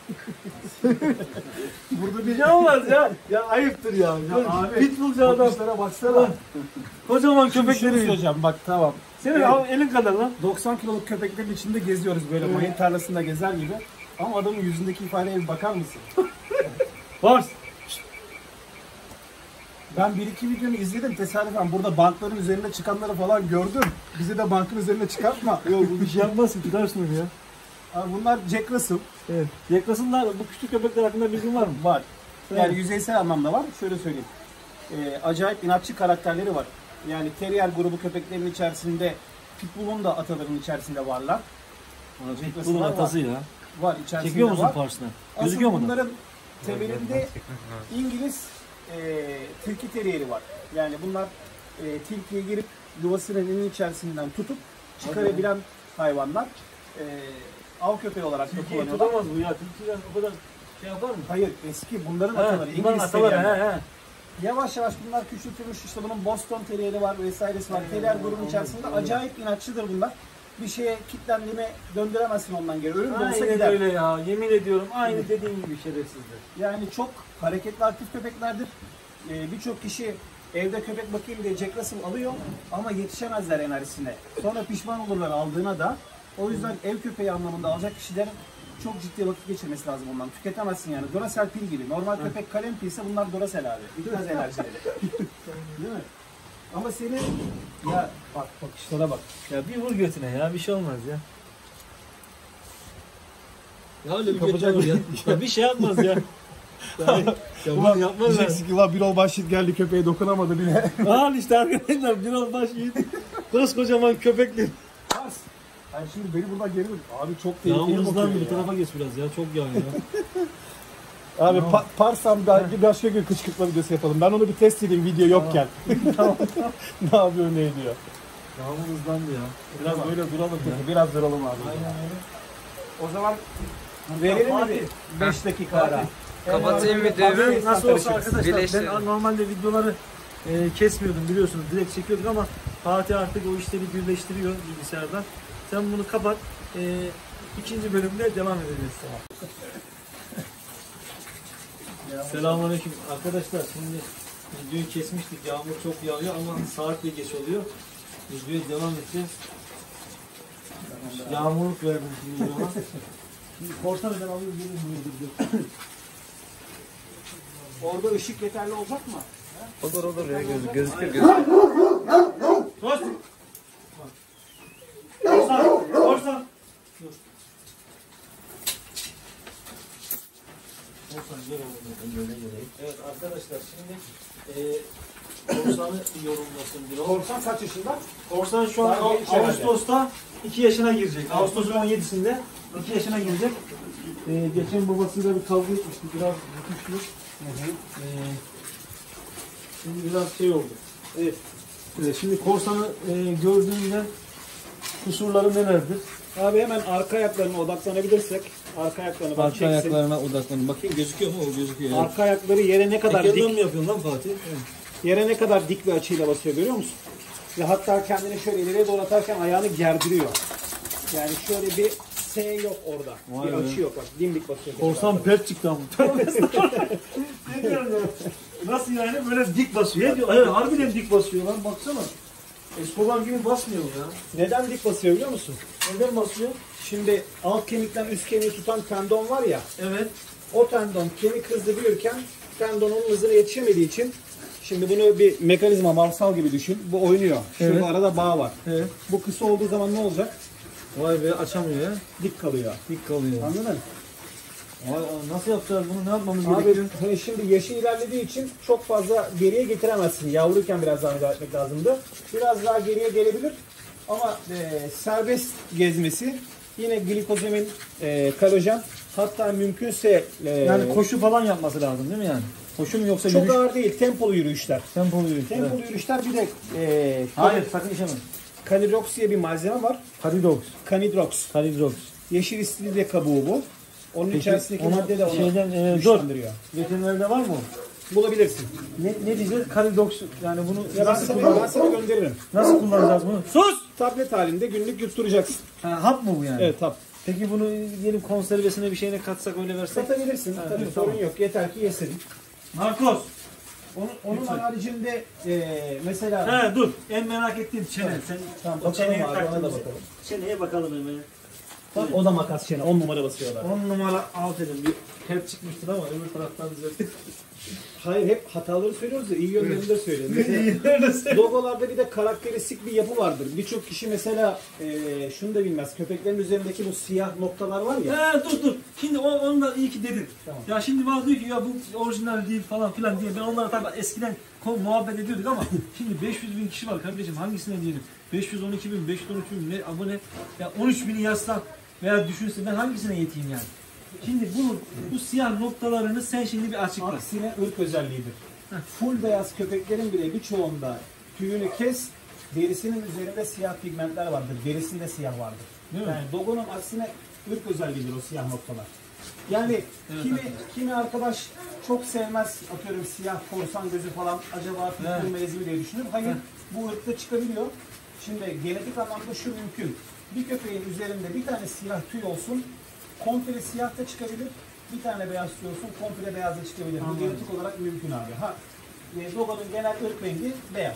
Burada bir Ne olmaz ya. Ya ayıptır ya. ya abi, Pitbullcu adam. bakışlara baksana. Kocaman Şunu köpekleri. söyleyeceğim bak tamam. Senin Evet. al- elin kadar lan. doksan kiloluk köpeklerin içinde geziyoruz böyle mayın tarlasında gezer gibi. Ama adamın yüzündeki ifadeye bir bakar mısın? Vars. Ben bir iki videonu izledim tesadüfen burada bankların üzerinde çıkanları falan gördüm. Bizi de bankın üzerine çıkartma. Yok bu bir şey yapmaz ki. Tutarsın onu ya. Abi bunlar Jack Russell Evet. Yaklasınlar. Bu küçük köpekler hakkında bilgin var mı? var. Yani Evet. yüzeysel anlamda var. Şöyle söyleyeyim. Ee, acayip inatçı karakterleri var. Yani terrier grubu köpeklerin içerisinde Pitbull'un da ataların içerisinde varlar. Bunun atası ya. Var içerisinde Çekiyor musun var. Pars'ına? Asıl Gözüküyor mu? bunların temelinde İngiliz e, tilki teriyeri var. Yani bunlar e, tilkiye girip yuvasının elinin içerisinden tutup çıkarabilen hayvanlar. E, av köpeği olarak da Türkiye'yi kullanıyorlar. tutamaz bu ya. Türkiye'den o kadar şey yapar mı? Hayır eski bunların He, ataları bunların İngiliz ataları teriyerler. he he. Yavaş yavaş bunlar küçültülmüş işte bunun Boston teriyeri var vesairesi var. Terrier grubun içerisinde acayip inatçıdır bunlar. Bir şeye kilitlendiğime döndüremezsin ondan geri. Ölüm de olsa Aynen gider. öyle ya. Yemin ediyorum aynı dediğin gibi şerefsizdir. Yani çok hareketli aktif köpeklerdir. Ee, Birçok kişi evde köpek bakayım diye Jack Russell alıyor ama yetişemezler enerjisine. Sonra pişman olurlar aldığına da. O yüzden ev köpeği anlamında alacak kişilerin çok ciddi vakit geçirmesi lazım ondan. Tüketemezsin yani. Duracell pil gibi. Normal köpek kalem pilse bunlar Duracell abi. Bitmez enerjileri. Değil mi? Ama seni ya bak bakışlara bak. Ya bir vur götüne ya bir şey olmaz ya. Ya öyle bir Kapacak köpek ya. ya. Bir şey yapmaz ya. Yani, ya Ulan bunu yapmaz ya. diyeceksin ki ulan bir ol başlık geldi köpeğe dokunamadı bile. Al işte arkadaşlar biraz baş yiğit. Koskocaman köpekli. Pars. Yani şimdi beni buradan geri abi çok tehlikeli Yağmur bakıyor hızlandı bir ya. tarafa geç biraz ya çok yağıyor ya. Abi pa Parsam da bir başka gün kışkırtma videosu yapalım. Ben onu bir test edeyim video yokken. Tamam. Ne yapıyor ne ediyor. Yağmur hızlandı ya. Biraz böyle duralım peki. Biraz duralım abi. Aynen öyle. O zaman verelim mi Fatih. beş dakika ara? Kapatayım Evet, videoyu. Fatih, Nasıl olsa karışırız. arkadaşlar Birleştirelim. ben normalde videoları e, kesmiyordum biliyorsunuz direkt çekiyorduk ama Fatih artık o işleri birleştiriyor bilgisayardan. Sen bunu kapat. E, ikinci bölümde devam edeceğiz. Selamünaleyküm arkadaşlar. Şimdi videoyu kesmiştik. Yağmur çok yağıyor ama saat de geç oluyor. Videoya devam edeceğiz. Yağmurluk verdim şimdi bana. Şimdi korsanı ben alayım gelin. Orada ışık yeterli olacak mı? Olur olur ya göz, gözükür gözükür. Dost. Korsan, korsan. Dur. Korsan gel oğlum. Evet arkadaşlar şimdi e, korsanı yorumlasın bir o. Korsan kaç yaşında? Korsan şu an Daha genç herhalde. Ağustos'ta iki yaşına girecek. Ağustos'un on yedisinde iki yaşına girecek. E, geçen babasıyla bir kavga etmişti. Biraz tutmuştu. E, şimdi biraz şey oldu. Evet. Evet, şimdi korsanı e, gördüğünde kusurları nelerdir? Abi hemen arka ayaklarına odaklanabilirsek. Arka ayaklarına bak çeksin. odaklanın. Bakayım gözüküyor mu? O gözüküyor. Evet. Arka ayakları yere ne kadar Tekerden dik, mi yapıyorsun lan Fatih? yere ne kadar dik bir açıyla basıyor görüyor musun? Ve hatta kendini şöyle ileriye doğru atarken ayağını gerdiriyor. Yani şöyle bir S yok orada. Vay bir be. açı yok bak. Dimdik basıyor. Korsan pert çıktı ama. Ne diyorsun ya? Nasıl yani? Böyle dik basıyor. Ne diyor? Evet, harbiden dik basıyor lan. Baksana. Escobar gibi basmıyor bu ya. Neden dik basıyor biliyor musun? Neden basıyor? Şimdi alt kemikten üst kemiği tutan tendon var ya. Evet. O tendon kemik hızlı büyürken tendonun hızına yetişemediği için şimdi bunu bir mekanizma mavsal gibi düşün. Bu oynuyor. Şurada Evet. arada bağ var. Evet. Bu kısa olduğu zaman ne olacak? Vay be açamıyor ya. Dik kalıyor. Dik kalıyor. Anladın mı? Vay, nasıl yapacağız bunu? Ne yapmamız Abi gerekiyor? hani şimdi yaşı ilerlediği için çok fazla geriye getiremezsin. Yavruyken biraz daha müdahale etmek lazımdı. Biraz daha geriye gelebilir. Ama e, serbest gezmesi yine glikozemin, e, kolajen, hatta mümkünse e, Yani koşu falan yapması lazım değil mi yani? Koşu mu yoksa çok yürüyüş? ağır değil, tempolu yürüyüşler. Tempolu yürüyüş. Tempolu Evet. yürüyüşler bir de e, Hayır sakın işemem. Kanidrox diye bir malzeme var. Kalidox. Kanidrox. Kalidox. Yeşil istiridye kabuğu bu. Onun Peki, içerisindeki onu madde de onu şeyden, e, güçlendiriyor. Veterinerde var mı o? Bulabilirsin. Ne, ne diyeceğiz? Kalidox yani bunu Ya ben nasıl, sana, kullan- ben sana gönderirim. nasıl kullanacağız bunu? Sus! Tablet halinde günlük yutturacaksın. Ha, hap mı bu yani? Evet tab. Peki bunu diyelim konservesine bir şeyine katsak öyle versek? Satabilirsin. Ha, Tabii evet, sorun tamam. yok. Yeter ki yesin. Narkoz. Onun, onun Lütfen. haricinde e, mesela He dur. En merak ettiğim çene. Sen tamam, o bakalım çeneye abi, taktın ona da bizi. bakalım. Çeneye bakalım hemen. Bak, o da makas çene. on numara basıyorlar. on numara alt elim. Bir hep çıkmıştır ama öbür taraftan düzelttik. Hayır hep hataları söylüyoruz da iyi yönlerini de söylüyoruz. Mesela logolarda bir de karakteristik bir yapı vardır. Birçok kişi mesela e, şunu da bilmez. Köpeklerin üzerindeki bu siyah noktalar var ya. He dur dur. Şimdi o, onu da iyi ki dedin. Tamam. Ya şimdi bazı diyor ki ya bu orijinal değil falan filan diye ben onlara tabii eskiden konu muhabbet ediyorduk ama şimdi beş yüz bin kişi var kardeşim hangisine diyelim? beş yüz on iki bin, beş yüz on üç bin ne abone ya on üç bini yazsan veya düşünse ben hangisine yeteyim yani? Şimdi bunu bu siyah noktalarını sen şimdi bir açıkla. Aksine ırk özelliğidir. Full beyaz köpeklerin bile birçoğunda tüyünü kes, derisinin üzerinde siyah pigmentler vardır. Derisinde siyah vardır. Değil mi? Yani dogonun aksine ırk özelliğidir o siyah noktalar. Yani Evet, kimi evet. kimi arkadaş çok sevmez, atıyorum siyah korsan gözü falan, acaba Evet. filtre melezi mi diye düşünür. Hayır, Evet. bu ırkta çıkabiliyor. Şimdi genetik anlamda şu mümkün. Bir köpeğin üzerinde bir tane siyah tüy olsun, komple siyah da çıkabilir. Bir tane beyaz tüy olsun, komple beyaz da çıkabilir. Bu Anladım. genetik olarak mümkün abi. Ha, e, dogonun genel ırk rengi beyaz.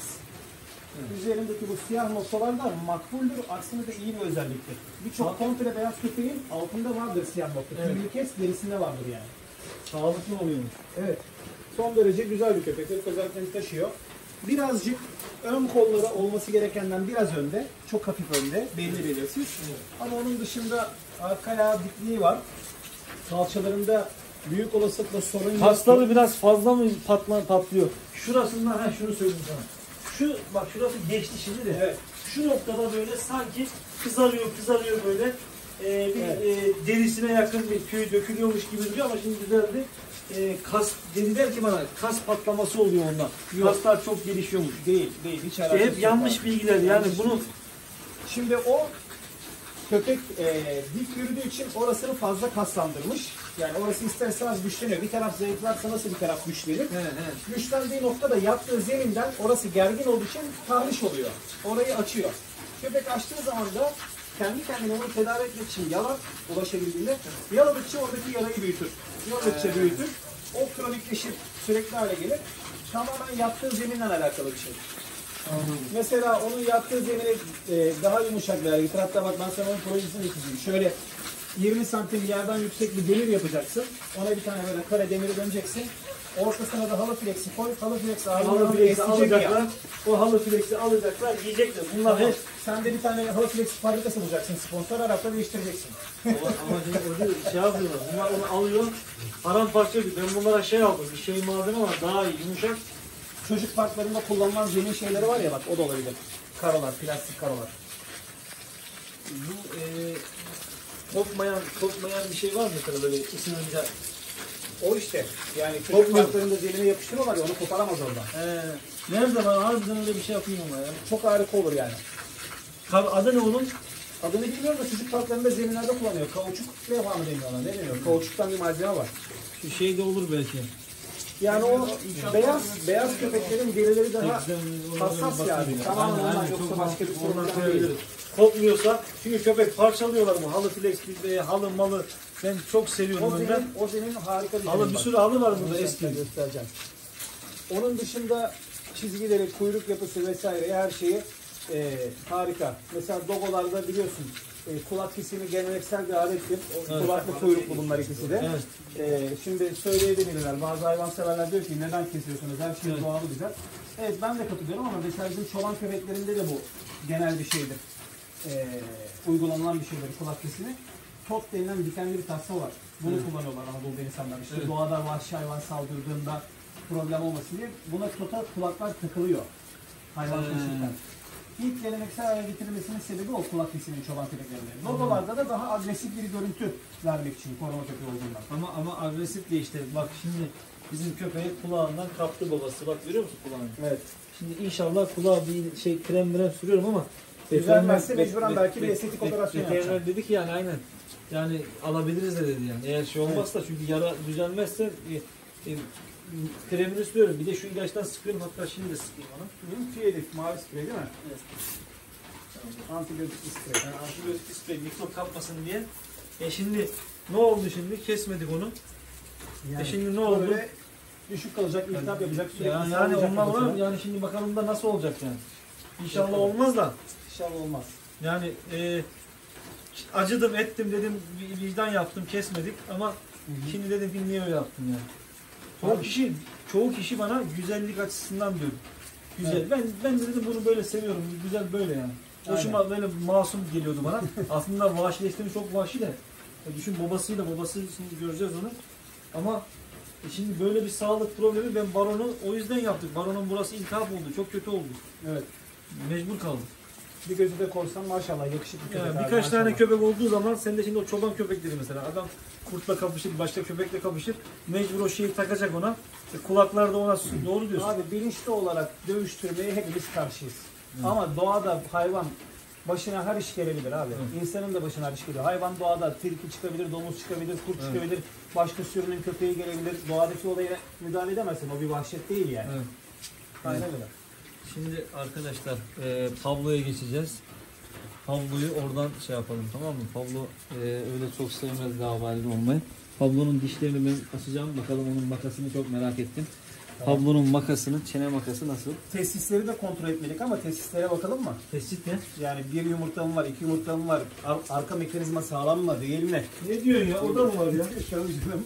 Üzerindeki bu siyah noktalar da makbuldür, aksine de iyi bir özelliktir. Birçok komple beyaz köpeğin altında vardır siyah nokta. Evet. Tüyünü kes, derisinde vardır yani. Sağlıklı oluyormuş. Evet. Son derece güzel bir köpek. Irk özelliklerini taşıyor. Birazcık ön kolları olması gerekenden biraz önde. Çok hafif önde. Belli belirsiz. Ama onun dışında arka ayağı dikliği var. salçalarında büyük olasılıkla sorun yok. Kasları biraz fazla mı patlan patlıyor? Şurasından ha şunu söyleyeyim sana. Şu bak şurası geçti şimdi de. Evet. Şu noktada böyle sanki kızarıyor kızarıyor böyle. Ee, bir Evet. e, derisine yakın bir tüy dökülüyormuş gibi duruyor ama şimdi düzeldi. E, kas dediler ki bana kas patlaması oluyor ondan. Yok. Kaslar çok gelişiyormuş. Değil, değil. Hiç İşte alakası hep yok yanlış abi. bilgiler yani Yanlış bunu Şimdi o köpek e, dik yürüdüğü için orasını fazla kaslandırmış. Yani orası ister istemez güçleniyor. Bir taraf zayıflarsa nasıl bir taraf güçlenir? he, he. Güçlendiği noktada yaptığı zeminden orası gergin olduğu için tahriş oluyor. Orayı açıyor. Köpek açtığı zaman da kendi kendine onu tedavi etmek için yalar ulaşabildiğinde yaladıkça oradaki yarayı büyütür. Yaladıkça büyütür. O kronikleşir. Sürekli hale gelir. Tamamen yaptığı zeminle alakalı bir şey. Mesela onun yaptığı zemine e, daha yumuşak bir hale getir. Hatta bak ben sana onun projesini çizeyim. Şöyle yirmi santim yerden yüksek bir demir yapacaksın. Ona bir tane böyle kare demiri döneceksin. Ortasına da halı flexi koy. Halı flexi Halı ağırlığını flexi esneyecek alacaklar. ya. O halı flexi alacaklar, yiyecekler. Bunlar hep Sen de bir tane halı flexi fabrikası bulacaksın. Sponsor her hafta değiştireceksin. ama ama şimdi orada şey yapıyorlar. Bunlar onu alıyor. Paramparça ediyor. Ben bunlara şey aldım. Bir şey malzeme var. Daha iyi, yumuşak. Çocuk parklarında kullanılan zemin şeyleri var ya bak o da olabilir. Karolar, plastik karolar. Bu e, kopmayan, kopmayan bir şey var mı mesela böyle ısınınca? O işte. Yani çocuk Kopmuyor. parklarında zemine yapıştırıyorlar ya onu koparamaz oradan. Ee, nerede var? Harbiden öyle bir şey yapayım ama ya. Çok harika olur yani. Tabii adı ne onun? Adını bilmiyorum da çocuk parklarında zeminlerde kullanıyor. Kauçuk levha mı deniyor ona? Ne deniyor? Kauçuktan bir malzeme var. Şu şey de olur belki. Yani o beyaz beyaz köpeklerin derileri daha hassas yani. Tamamen Aynen, ondan aynen. yoksa Çok başka bir mantıklı. Ondan sorun değil. koyabiliriz. Kopmuyorsa çünkü köpek parçalıyorlar bu halı flex bir halı malı ben çok seviyorum O önden. zemin, o zemin harika bir Halı zemin bir bak. sürü halı var burada Bunu eski. sana göstereceğim. Onun dışında çizgileri, kuyruk yapısı vesaire her şeyi e, harika. Mesela dogolarda biliyorsun e, kulak kesimi geleneksel bir alettir. O Evet. Kulaklı kuyruklu bunlar ikisi de. Evet. E, şimdi söyleyebilirler. Bazı hayvanseverler diyor ki neden kesiyorsunuz? Her şey Evet. doğalı güzel. Evet ben de katılıyorum ama mesela bizim çoban köpeklerinde de bu genel bir şeydir. E, uygulanılan bir şeydir kulak kesimi. Tot denilen dikenli bir tasma var. Bunu Evet. kullanıyorlar Anadolu'da insanlar. İşte Evet. doğada vahşi hayvan saldırdığında problem olmasın diye buna tota kulaklar takılıyor. Hayvan Hmm. taşırken. İlk geleneksel hale getirilmesinin sebebi o kulak kesiminin çoban köpeklerinde. Dogolarda da daha agresif bir görüntü vermek için koruma köpeği olduğundan. Ama ama agresif de işte bak şimdi bizim köpeği kulağından kaptı babası. Bak görüyor musun kulağını? Evet. Şimdi inşallah kulağa bir şey krem mrem sürüyorum ama Düzelmezse veteriner- mecburen vet- belki bir vet- estetik vet- operasyon veteriner yapacak. dedi ki yani aynen. Yani alabiliriz de dedi yani. Eğer şey olmazsa çünkü yara düzelmezse e, e, kremini sürüyorum. Bir de şu ilaçtan sıkıyorum. Hatta şimdi de sıkayım onu. Tüyelik, mavi sprey değil mi? Evet. Antibiyotik sprey. Yani antibiyotik sprey mikrop kapmasın diye. E şimdi ne oldu şimdi? Kesmedik onu. E şimdi ne oldu? Böyle düşük kalacak, iltihap yapacak, sürekli Ya, yani sallayacak onlar var. kafasını. Yani şimdi bakalım da nasıl olacak yani. İnşallah Evet. olmaz da. İnşallah olmaz. Yani e, acıdım ettim dedim vi- vicdan yaptım kesmedik ama şimdi dedim ki niye öyle yaptım yani. Çoğu Abi- kişi çoğu kişi bana güzellik açısından diyor. Güzel. Evet. Ben ben de dedim bunu böyle seviyorum. Güzel böyle yani. Hoşuma böyle masum geliyordu bana. Aslında vahşileştiğim çok vahşi de. E düşün babasıyla babası şimdi göreceğiz onu. Ama e şimdi böyle bir sağlık problemi ben baronu o yüzden yaptık. Baronun burası iltihap oldu. Çok kötü oldu. Evet. Mecbur kaldık. Bir gözü de korsan maşallah yakışıklı köpek. Yani abi, birkaç tane maşallah. köpek olduğu zaman sen de şimdi o çoban köpekleri mesela adam kurtla kapışır, başka köpekle kapışır. Mecbur o şeyi takacak ona. E, kulaklar da ona su- doğru diyorsun. Abi bilinçli olarak dövüştürmeye hepimiz karşıyız. Hı. Ama doğada hayvan başına her iş gelebilir abi. Hı. İnsanın da başına her iş geliyor. Hayvan doğada tilki çıkabilir, domuz çıkabilir, kurt Evet. çıkabilir, başka sürünün köpeği gelebilir. Doğadaki olaya müdahale edemezsin. O bir vahşet değil yani. Evet. Aynen öyle. Şimdi arkadaşlar e, Pablo'ya geçeceğiz. Pablo'yu oradan şey yapalım tamam mı? Pablo e, öyle çok sevmez daha valide olmayı. Pablo'nun dişlerini ben açacağım. Bakalım onun makasını çok merak ettim. Tamam. Pablo'nun makasını, çene makası nasıl? Tesisleri de kontrol etmedik ama tesislere bakalım mı? Tesit ne? Yani bir yumurta mı var, iki yumurta mı var, ar- arka mekanizma sağlam mı, değil mi? Ne diyorsun ya? O da mı var ya? Tabii canım.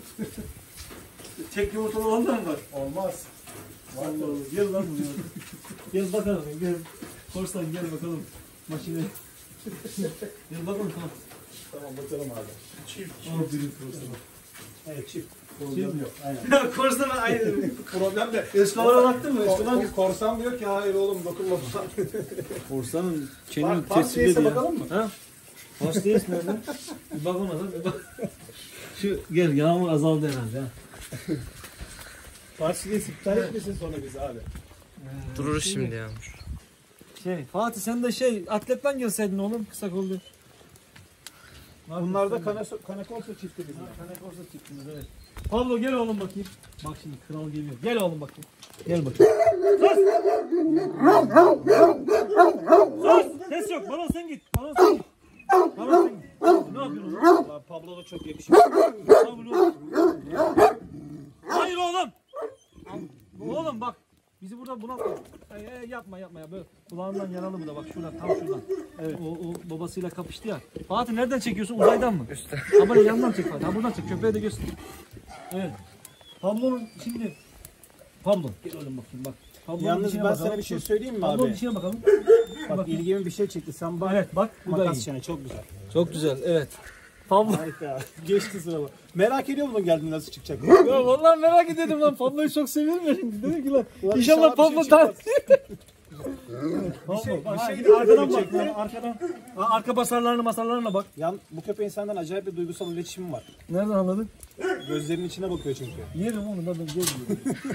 Tek yumurtalı olan da mı var? Olmaz. Allah Allah. Gel lan buraya. Gel bakalım. Gel. Korsan gel bakalım. Makine. Gel bakalım tamam. Tamam bakalım abi. Aferin korsan. Evet çift. Problem yok. Aynen. Korsan aynı. Problem de. Eskolara baktın mı? Eskolar Korsan, korsan diyor ki hayır oğlum dokunma falan. Korsanın çeni Bak, Fars kesildi değilse ya. bakalım mı? Ha? Fars değilse nerede? Bir bak ona da bir bak. Şu gel yağmur azaldı herhalde ha. Farsçıyı iptal etmesin sonra bizi abi. Durur şimdi Yağmur. Şey Fatih sen de şey atletten gelseydin oğlum kısa kollu. Bunlar da Kanakonsa çifti bizim. Kanakorsa çıktınız evet. Pablo gel oğlum bakayım. Bak şimdi kral geliyor. Gel oğlum bakayım. Gel bakayım. Sus! Sus! Ses yok. Balon sen git. Balon sen git. Balon sen git. Ne yapıyorsun oğlum? Vallahi Pablo da çok yakışıyor. Pablo. Hayır oğlum. Oğlum bak. Bizi burada bunaltma. Ay, ay, yapma yapma ya. Böyle kulağından yaralı bu da bak şuradan tam şuradan. Evet. O, o babasıyla kapıştı ya. Fatih nereden çekiyorsun? Uzaydan mı? Üstte. Ha böyle yandan çek Fatih. Ha buradan çek. Köpeğe de göster. Evet. Pablo'nun şimdi Pablo gel oğlum bakayım bak. Pablo'nun Yalnız içine ben bakalım. sana bir şey söyleyeyim mi Pablo'nun abi? içine bakalım. Bak Bakayım. ilgimi bir şey çekti. Sen bak. Evet bak bu da Makas iyi. çene çok güzel. Çok güzel evet. Pablo. Harika. Geçti sırama. Merak ediyor musun geldiğinde nasıl çıkacak? Ya vallahi merak ediyordum lan. Pablo'yu çok seviyorum ya şimdi. Dedim ki lan. Ulan İnşallah inşallah bir Pablo şey da. Bir şey, bir şey şey, de arkadan bak. çekti. Lan, arkadan. Ha, arka basarlarına masarlarına bak. Yan, bu köpeğin senden acayip bir duygusal iletişimi var. Nereden anladın? Gözlerinin içine bakıyor çünkü. Yerim oğlum ben gel diyorum.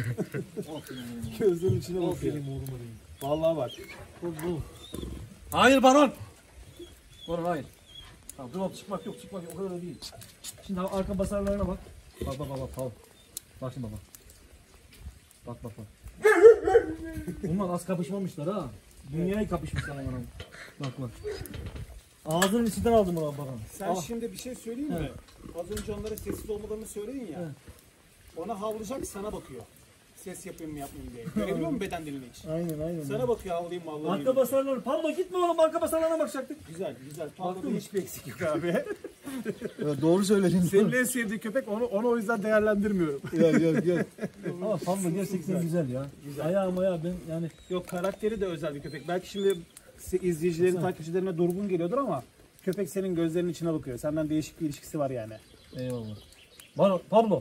Gözlerinin içine bakıyor. Aferin oğluma benim. Vallahi bak. Bu, bu. Hayır Baron. Baron hayır. Tamam drop çıkmak yok çıkmak yok o kadar da değil. Şimdi arka basarlarına bak. Bak bak bak bak. Bak, bak şimdi bak. Bak bak bak. Bunlar az kapışmamışlar ha. Dünyayı kapışmışlar hemen. Bak bak. Ağzının içinden aldım onu Baron. Sen Al. şimdi bir şey söyleyeyim mi? Az önce onlara sessiz olmalarını söyledin ya. Evet. Ona havlayacak sana bakıyor. Ses yapayım mı yapmayayım diye. Görebiliyor musun beden dilini hiç? Aynen aynen. Sana bakıyor havlayayım mı havlayayım Arka mı? basarlar. Pablo gitme oğlum arka basarlarına bakacaktık. Güzel güzel. Baktın Pablo'da mı? hiçbir eksik yok abi. Doğru söyledin. Senin en sevdiğin köpek onu, onu o yüzden değerlendirmiyorum. Gel gel gel. Ama Pablo gerçekten güzel ya. Ayağı ayağı ben yani Yok karakteri de özel bir köpek. Belki şimdi se- izleyicilerin, takipçilerine durgun geliyordur ama köpek senin gözlerinin içine bakıyor. Senden değişik bir ilişkisi var yani. eyvallah. Bana Pablo.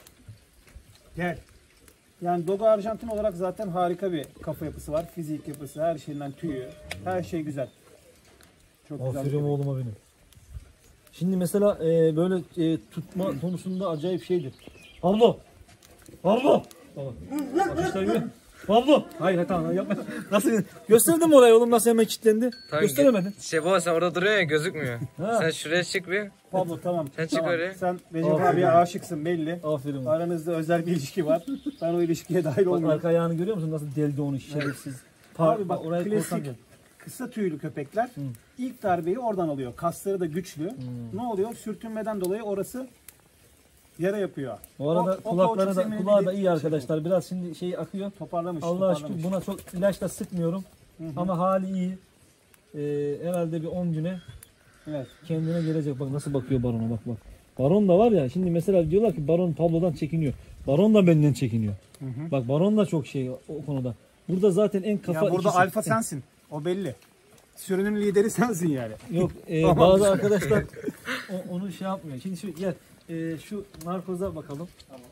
Gel. Yani Dogo Arjantin olarak zaten harika bir kafa yapısı var. Fizik yapısı, her şeyinden tüyü. Her şey güzel. Çok güzel. bir Aferin köpek. oğluma benim. Şimdi mesela e, böyle e, tutma konusunda acayip şeydir. Pablo. Pablo. Baba. Bakışlar gibi. Pablo. Hayır hayır, tamam yapma. Nasıl gösterdin mi orayı oğlum nasıl hemen kilitlendi? Tamam, Gösteremedin. Şey baba sen orada duruyorsun ya gözükmüyor. Ha. Sen şuraya çık bir. Pablo tamam. Sen çık tamam. oraya. Sen Recep Aferin. abiye aşıksın belli. Aferin oğlum. Aranızda özel bir ilişki var. Ben o ilişkiye dahil Bak olmuyorum. arka ayağını görüyor musun nasıl deldi onu şerefsiz. Par, Abi bak oraya korsan klasik gel. kısa tüylü köpekler ilk darbeyi oradan alıyor. Kasları da güçlü. Ne oluyor? Sürtünmeden dolayı orası yara yapıyor. Bu arada O- o kulakları kauçuk da zemini kulağı da dediği iyi şey arkadaşlar. Biraz şimdi şey akıyor. Toparlamış. Allah'a toparlamış. şükür buna çok ilaç da sıkmıyorum. Ama hali iyi. Ee, herhalde bir on güne Evet. kendine gelecek. Bak nasıl bakıyor Baron'a bak bak. Baron da var ya şimdi mesela diyorlar ki Baron Pablo'dan çekiniyor. Baron da benden çekiniyor. Bak Baron da çok şey o, o konuda. Burada zaten en kafa Ya burada ikisi. alfa sensin. O belli. Sürünün lideri sensin yani. Yok e, Tamam. bazı arkadaşlar o- onu şey yapmıyor. Şimdi şu gel e, şu narkoza bakalım. Tamam.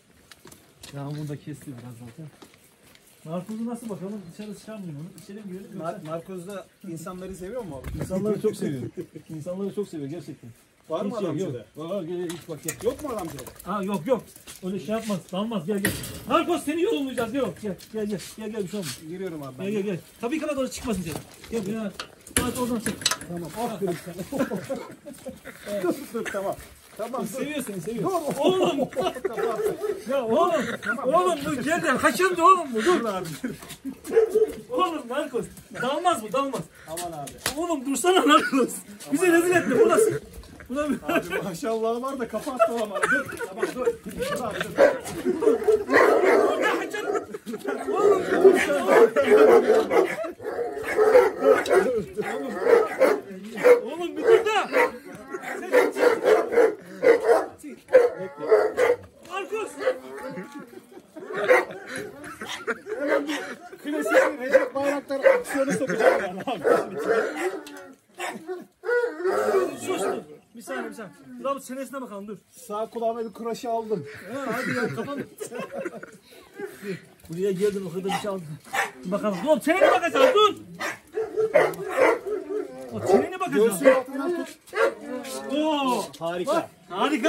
Ya burada kesti biraz zaten. Narkozu nasıl bakalım? Dışarı çıkarmıyor bunu. İçeri mi giriyor? Yoksa- Nar- narkozda insanları seviyor mu abi? İnsanları çok seviyor. İnsanları çok seviyor gerçekten. Var mı Hiç yok, adamcıda? yok. Var var gel gel, hiç bak gel. Yok mu adamcıda? Ha yok yok. Öyle şey yapmaz. Dalmaz gel gel. Narkoz seni yollayacağız yok. Gel gel gel. Gel gel bir şey olmaz. Giriyorum abi ben. Gel gel gel. Tabii kadar doğru çıkmasın içeri. Gel ya. Hadi oradan çık. Tamam. Aferin sana. Dur dur tamam. Tamam dur. Seviyor seni seviyor. Oğlum. Ya oğlum. Oğlum bu gel gel. Kaçırdı oğlum bu. Dur. abi. Oğlum narkoz. Dalmaz bu dalmaz. Aman abi. Oğlum dursana narkoz. Bizi rezil etme. Bu nasıl? Bu da bir... Abi maşallah var da kafa attı ama. Dur. Tamam dur. Dur abi dur. Oğlum bir dur da. Narkoz. Klasik Recep Bayraktar aksiyonu sokacağım yani abi. Sus dur. Bir saniye bir saniye. Dur abi çenesine arkasına bakalım dur. Sağ kulağıma bir kroşe aldım. Ha, hadi ya kafam. Buraya geldin o kadar bir şey aldın. Bakalım. Dur çenene bakacağız dur. O çenene bakacağız. Göğsünün altından tut. Oo. Harika. Bak, harika.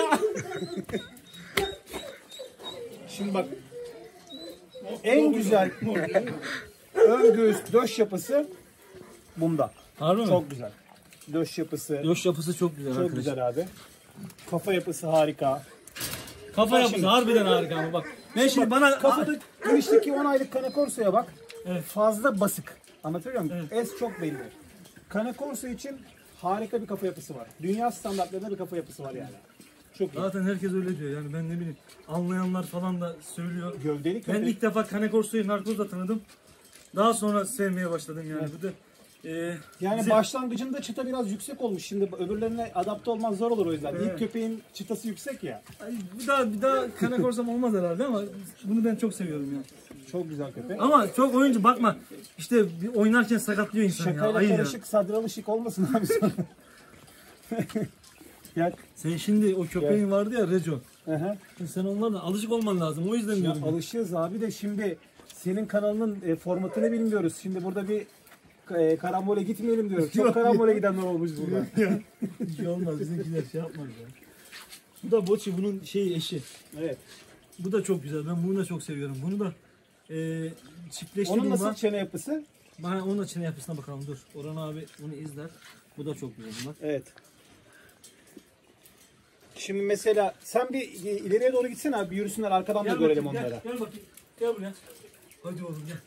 Şimdi bak. En güzel ön göğüs döş yapısı bunda. Harbi mi? Çok güzel. Döş yapısı Yoş yapısı çok güzel çok arkadaşlar. güzel abi. Kafa yapısı harika. Kafa yapısı şimdi- harbiden harika ama bak. Ben şimdi bana Kafada girişteki on aylık Kanakorso'ya bak. Evet. Fazla basık. Anlatabiliyor muyum? Evet. Es çok belli. Kanakorso için harika bir kafa yapısı var. Dünya standartlarında bir kafa yapısı var yani. Çok iyi. zaten herkes öyle diyor yani ben ne bileyim anlayanlar falan da söylüyor. Gövdeli Ben köpek. ilk defa Kanekorso'yu narkozla tanıdım. Daha sonra sevmeye başladım yani. Bu da e, Yani bize- başlangıcında çıta biraz yüksek olmuş. Şimdi öbürlerine adapte olmak zor olur o yüzden. Evet. İlk köpeğin çıtası yüksek ya. Ay, bir daha bir daha Kanekorsam olmaz herhalde ama bunu ben çok seviyorum ya. Çok güzel köpek. Ama çok oyuncu bakma işte bir oynarken sakatlıyor insan ya. Şakayla Ayı ya. karışık sadralı şık olmasın abi sonra. Gel. Sen şimdi o köpeğin vardı ya Reco. Hı hı. Sen onlarla alışık olman lazım. O yüzden Ya diyorum. alışığız abi de şimdi senin kanalının e, formatını bilmiyoruz. Şimdi burada bir e, karambole gitmeyelim diyoruz. Çok Yok, karambole gidenler olmuş burada. Hiç şey olmaz. Bizimkiler şey yapmaz ya. Bu da Boçi bunun şeyi eşi. Evet. Bu da çok güzel. Ben bunu da çok seviyorum. Bunu da e, çiftleştirdiğim Onun nasıl var. çene yapısı? Bana onun da çene yapısına bakalım dur. Orhan abi bunu izler. Bu da çok güzel bunlar. Evet. Şimdi mesela sen bir ileriye doğru gitsene abi. Bir yürüsünler arkadan da görelim bakayım, onları. Gel, gel bakayım. Gel buraya. Hadi oğlum gel.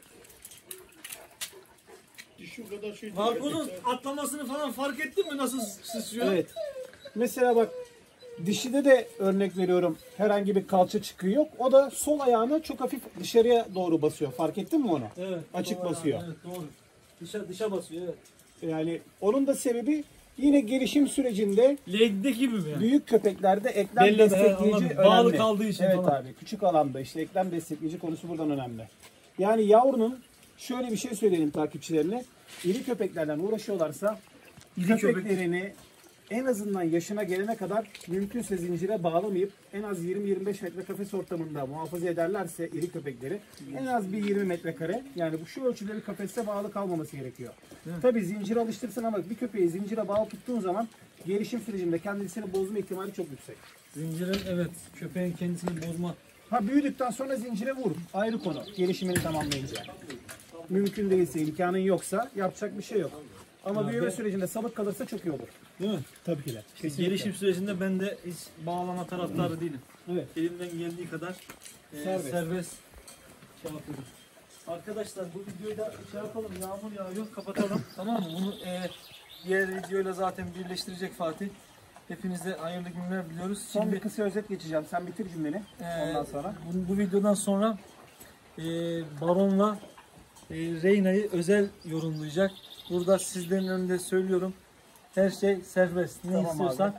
Şu kadar şey. Narkozun atlamasını falan fark ettin mi nasıl sıçrıyor? Evet. Mesela bak dişide de örnek veriyorum. Herhangi bir kalça çıkığı yok. O da sol ayağını çok hafif dışarıya doğru basıyor. Fark ettin mi onu? Evet. Açık doğru, basıyor. Evet doğru. Dışa, dışa basıyor evet. Yani onun da sebebi yine gelişim sürecinde Lady'deki gibi mi yani? büyük köpeklerde eklem Belli de, destekleyici anladım. önemli. Bağlı kaldığı için evet falan. abi. Küçük alanda işte eklem destekleyici konusu buradan önemli. Yani yavrunun şöyle bir şey söyleyelim takipçilerine. İri köpeklerden uğraşıyorlarsa İri köpek. köpeklerini en azından yaşına gelene kadar mümkünse zincire bağlamayıp en az yirmi yirmi beş metre kafes ortamında muhafaza ederlerse iri köpekleri en az bir yirmi metrekare yani bu şu ölçüde bir kafeste bağlı kalmaması gerekiyor. Tabii zincire alıştırsın ama bir köpeği zincire bağlı tuttuğun zaman gelişim sürecinde kendisini bozma ihtimali çok yüksek. Zincirin evet köpeğin kendisini bozma. Ha büyüdükten sonra zincire vur. Ayrı konu. Gelişimini tamamlayınca. Mümkün değilse, imkanın yoksa yapacak bir şey yok. Ama büyüme sürecinde salık kalırsa çok iyi olur. Değil mi? Tabii ki de. Kesinlikle. Gelişim sürecinde ben de hiç bağlama taraftarı değilim. Evet. Elimden geldiği kadar e, Serbest. serbest, şey yapıyoruz. Arkadaşlar bu videoyu da şey yapalım yağmur yağıyor kapatalım tamam mı? Bunu e, diğer videoyla zaten birleştirecek Fatih. Hepinize hayırlı günler diliyoruz. Son Şimdi bir kısa özet geçeceğim. Sen bitir cümleni. e, Ondan sonra. bu, bu videodan sonra e, Baron'la e, Reyna'yı özel yorumlayacak. Burada sizlerin önünde söylüyorum. Her şey serbest. Ne Tamam istiyorsan.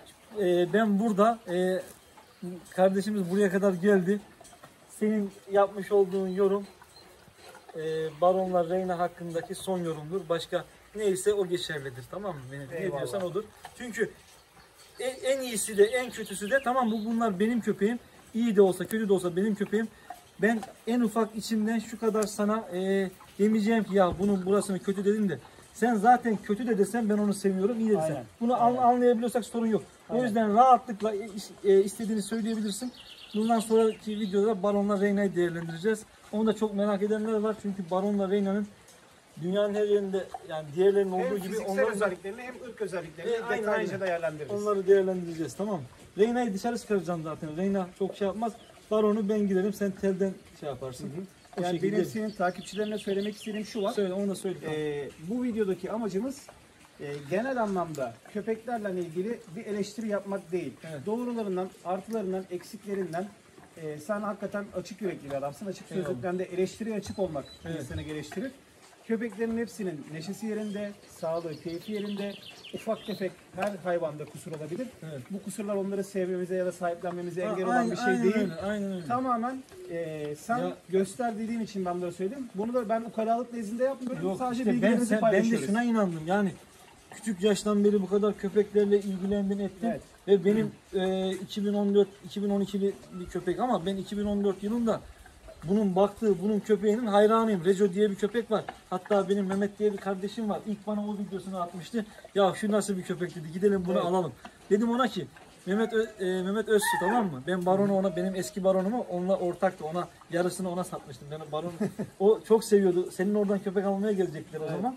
E, ben burada e, kardeşimiz buraya kadar geldi. Senin yapmış olduğun yorum e, Baron'la Reyna hakkındaki son yorumdur. Başka neyse o geçerlidir. Tamam mı? Ne, ne Eyvallah. diyorsan odur. Çünkü en, en iyisi de en kötüsü de tamam bu bunlar benim köpeğim. İyi de olsa kötü de olsa benim köpeğim. Ben en ufak içimden şu kadar sana e, demeyeceğim ki ya bunun burasını kötü dedin de sen zaten kötü de desen ben onu seviyorum iyi de desen. Aynen. Bunu an- anlayabiliyorsak sorun yok. O yüzden rahatlıkla e, e, istediğini söyleyebilirsin. Bundan sonraki videoda Baron'la Reyna'yı değerlendireceğiz. Onu da çok merak edenler var çünkü Baron'la Reyna'nın dünyanın her yerinde yani diğerlerinin olduğu Hem gibi fiziksel onları da, özelliklerini hem ırk özelliklerini E, aynen, detaylıca aynen. değerlendiririz. onları değerlendireceğiz tamam mı? Reyna'yı dışarı çıkaracağım zaten. Reyna çok şey yapmaz. Baron'u ben giderim sen telden şey yaparsın. O Yani şekilde. benim senin takipçilerine söylemek istediğim şu var. Söyle onu da söyle. Ee, bu videodaki amacımız e, genel anlamda köpeklerle ilgili bir eleştiri yapmak değil. Evet. Doğrularından, artılarından, eksiklerinden e, sen hakikaten açık yürekli bir adamsın. Açık Eyvallah. sözlükten de eleştiriye açık olmak Evet. insanı geliştirir. Köpeklerin hepsinin neşesi yerinde, sağlığı, keyfi yerinde. Ufak tefek her hayvanda kusur olabilir. Evet. Bu kusurlar onları sevmemize ya da sahiplenmemize engel A- olan aynen- bir şey aynen değil. Öyle, aynen öyle. Tamamen e, sen Ya- göster dediğin için ben böyle söyledim. Bunu da ben ukalalık nezdinde yapmıyorum. Yok, Sadece işte ben, bilgilerimizi sen, ben de paylaşıyoruz. şuna inandım yani küçük yaştan beri bu kadar köpeklerle ilgilendin ettin. Evet. Ve benim e, iki bin on dört iki bin on ikili bir köpek ama ben iki bin on dört yılında bunun baktığı, bunun köpeğinin hayranıyım. Reco diye bir köpek var. Hatta benim Mehmet diye bir kardeşim var. İlk bana o videosunu atmıştı. Ya şu nasıl bir köpek dedi. Gidelim bunu Evet. alalım. Dedim ona ki Mehmet Ö, e, Mehmet Özsu, tamam mı? Ben baronu ona, benim eski baronumu onunla ortaktı. Ona yarısını ona satmıştım. Ben baron o çok seviyordu. Senin oradan köpek almaya gelecekler o Evet. zaman.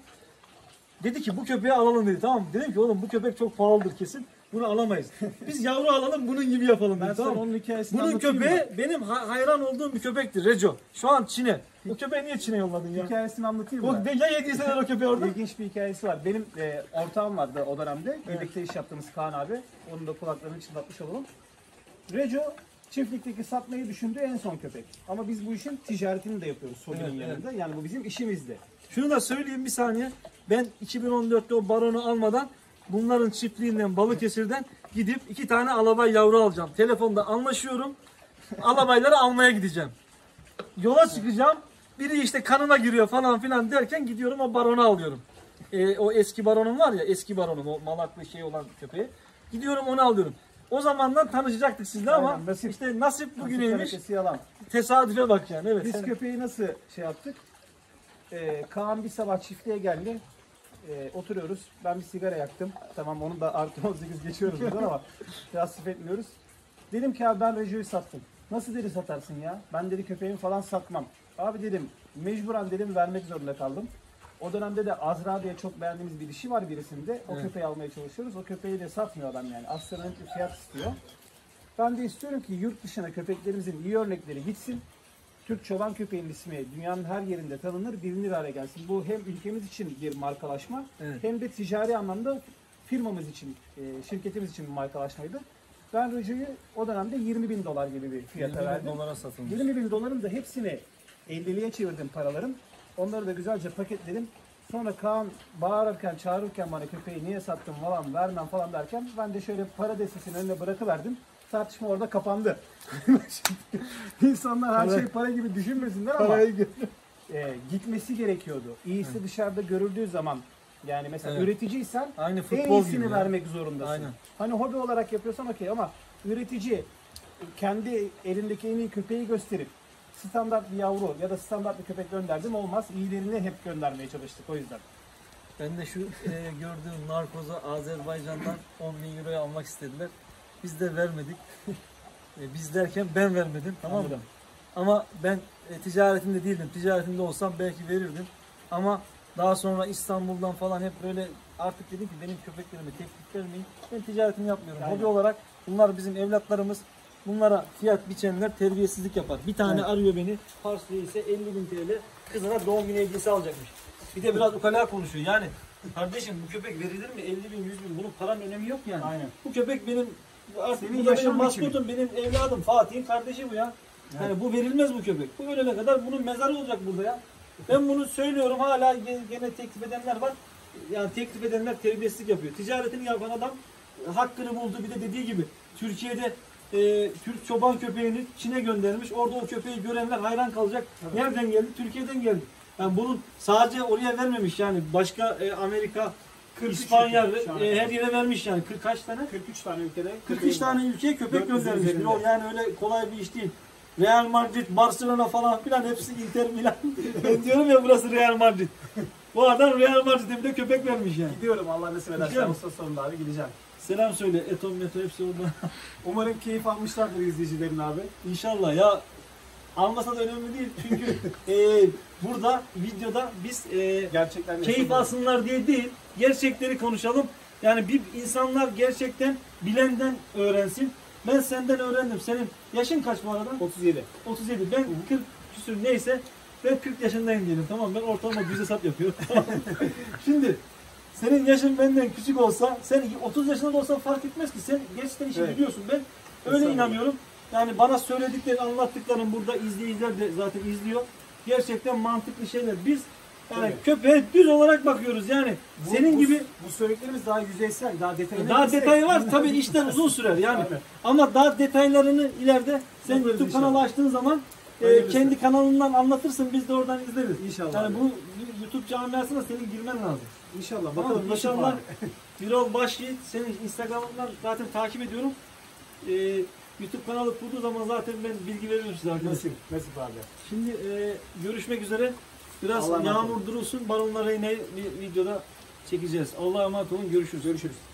Dedi ki bu köpeği alalım dedi, tamam mı? Dedim ki oğlum bu köpek çok pahalıdır kesin. Bunu alamayız. Biz yavru alalım, bunun gibi yapalım dedi, Ben tamam sana mı? onun hikayesini Bunun anlatayım köpeği mı? benim ha- hayran olduğum bir köpektir Reco. Şu an Çin'e. Bu köpeği niye Çin'e yolladın ya? Hikayesini anlatayım O, mı? ya yediyseler o köpeği orada. İlginç bir hikayesi var. Benim e, ortağım vardı o dönemde. Birlikte iş yaptığımız Kaan abi. Onun da kulaklarını çınlatmış olalım. Reco çiftlikteki satmayı düşündüğü en son köpek. Ama biz bu işin ticaretini de yapıyoruz Sobi'nin Evet, yanında. Yani bu bizim işimizdi. Şunu da söyleyeyim bir saniye. Ben iki bin on dörtte o baronu almadan bunların çiftliğinden Balıkesir'den gidip iki tane alabay yavru alacağım. Telefonda anlaşıyorum. Alabayları almaya gideceğim. Yola çıkacağım. Biri işte kanıma giriyor falan filan derken gidiyorum o baronu alıyorum. Ee, o eski baronum var ya, eski baronum, o malaklı şey olan köpeği. Gidiyorum onu alıyorum. O zamandan tanışacaktık sizle ama Aynen, nasip. işte nasip bugüneymiş. Hareketi yalan. Tesadüfe bak yani. Evet. Biz sen- köpeği nasıl şey yaptık? Ee, Kaan bir sabah çiftliğe geldi. Ee, oturuyoruz. Ben bir sigara yaktım. Tamam, onu da artı on sekiz geçiyoruz buradan ama tasvip etmiyoruz. Dedim ki abi ben Rejo'yu sattım. Nasıl dedi satarsın ya? Ben dedi köpeğimi falan satmam. Abi dedim mecburen dedim vermek zorunda kaldım. O dönemde de Azra diye çok beğendiğimiz bir dişi var birisinde. O Evet. köpeği almaya çalışıyoruz. O köpeği de satmıyor adam yani. Astronomik bir fiyat istiyor. Ben de istiyorum ki yurt dışına köpeklerimizin iyi örnekleri gitsin. Türk çoban köpeğinin ismi dünyanın her yerinde tanınır, bilinir hale gelsin. Bu hem ülkemiz için bir markalaşma Evet. hem de ticari anlamda firmamız için, e, şirketimiz için bir markalaşmaydı. Ben Rejo'yu o dönemde yirmi bin dolar gibi bir fiyata yirmi bin verdim. dolara satılmış. yirmi bin doların da hepsini elliliye çevirdim paraların. Onları da güzelce paketledim. Sonra Kaan bağırırken, çağırırken bana köpeği niye sattın falan vermem falan derken ben de şöyle para destesinin önüne bırakıverdim. Tartışma orada kapandı. İnsanlar her şey para gibi düşünmesinler ama e, gitmesi gerekiyordu. İyisi dışarıda görüldüğü zaman, yani mesela Evet. üreticiysen Aynı en futbol iyisini gibi ya. vermek zorundasın. Aynen. Hani hobi olarak yapıyorsan okey ama üretici kendi elindeki en iyi köpeği gösterip standart bir yavru ya da standart bir köpek gönderdim olmaz. İyilerini hep göndermeye çalıştık o yüzden. Ben de şu e, gördüğüm narkozu Azerbaycan'dan on bin euroya almak istediler. Biz de vermedik. E, biz derken ben vermedim, tamam mı? Anladım. Ama ben e, ticaretinde değildim. Ticaretinde olsam belki verirdim. Ama daha sonra İstanbul'dan falan hep böyle artık dedim ki benim köpeklerime teklif vermeyin. Ben ticaretini yapmıyorum. Aynen. Hobi olarak bunlar bizim evlatlarımız. Bunlara fiyat biçenler terbiyesizlik yapar. Bir tane Evet. arıyor beni. Parslı ise elli bin T L kızına doğum günü hediyesi alacakmış. Bir de biraz ukala konuşuyor. Yani kardeşim bu köpek verilir mi? elli bin, yüz bin. Bunun paranın önemi yok yani. Aynen. Bu köpek benim artık Senin bu da benim yaşam maskotum, benim evladım. Fatih'in kardeşi bu ya. Yani bu verilmez bu köpek. Bu ölene kadar bunun mezarı olacak burada ya. Ben bunu söylüyorum, hala ge- gene teklif edenler var. Yani teklif edenler terbiyesizlik yapıyor. Ticaretini yapan adam hakkını buldu. Bir de dediği gibi Türkiye'de e, Türk çoban köpeğini Çin'e göndermiş. Orada o köpeği görenler hayran kalacak. Nereden geldi? Türkiye'den geldi. Yani bunun sadece oraya vermemiş yani. Başka e, Amerika, kırk üç İspanya ülke şu an. e, her yere vermiş yani. kırk kaç tane? kırk üç tane ülkede kırk üç köpeğim var. tane ülkeye köpek dört yüz göndermiş. üzerinde. O yani öyle kolay bir iş değil. Real Madrid, Barcelona falan filan hepsi Inter Milan. Ben diyorum ya burası Real Madrid. Bu adam Real Madrid'e bir de köpek vermiş yani. Gidiyorum Allah nasip ederse. Gidiyor Ağustos sonunda abi gideceğim. Selam söyle. Eton, Meto hepsi orada. Umarım keyif almışlardır izleyicilerin abi. İnşallah ya. Almasa da önemli değil. Çünkü e, burada videoda biz e, Gerçekten keyif yaşadım. alsınlar diye değil, gerçekleri konuşalım. Yani bir insanlar gerçekten bilenden öğrensin. Ben senden öğrendim. Senin yaşın kaç bu arada? otuz yedi. otuz yedi. Ben kırk küsür neyse. Ben kırk yaşındayım diyelim. Tamam, ben ortalama düz hesap yapıyorum. Şimdi senin yaşın benden küçük olsa, sen otuz yaşında da olsan fark etmez ki. Sen gerçekten işi Evet. biliyorsun. Ben öyle Estağfurullah. inanıyorum. Yani bana söyledikleri, anlattıklarım burada izleyiciler de zaten izliyor. Gerçekten mantıklı şeyler. Biz yani Evet. köpeğe düz olarak bakıyoruz. Yani Bu- senin bu, gibi bu söylediklerimiz daha yüzeysel, daha detaylı. daha detayı var. Tabii işler uzun sürer yani. Aynen. Ama daha detaylarını ileride sen Yaparız YouTube kanalı inşallah. açtığın zaman e, Hayırlısı. kendi kanalından anlatırsın. Biz de oradan izleriz. İnşallah. Yani bu YouTube camiasına senin girmen lazım. İnşallah. Tamam, Bakalım nasıl inşallah. var. Birol Başyiğit senin Instagram'dan zaten takip ediyorum. Ee, YouTube kanalı kurduğu zaman zaten ben bilgi veririm size arkadaşlar. Nasip, nasip abi. Şimdi e, görüşmek üzere. Biraz Allah'a emanet yağmur durulsun. Baronlara yine bir videoda çekeceğiz. Allah'a emanet olun. Görüşürüz. Görüşürüz.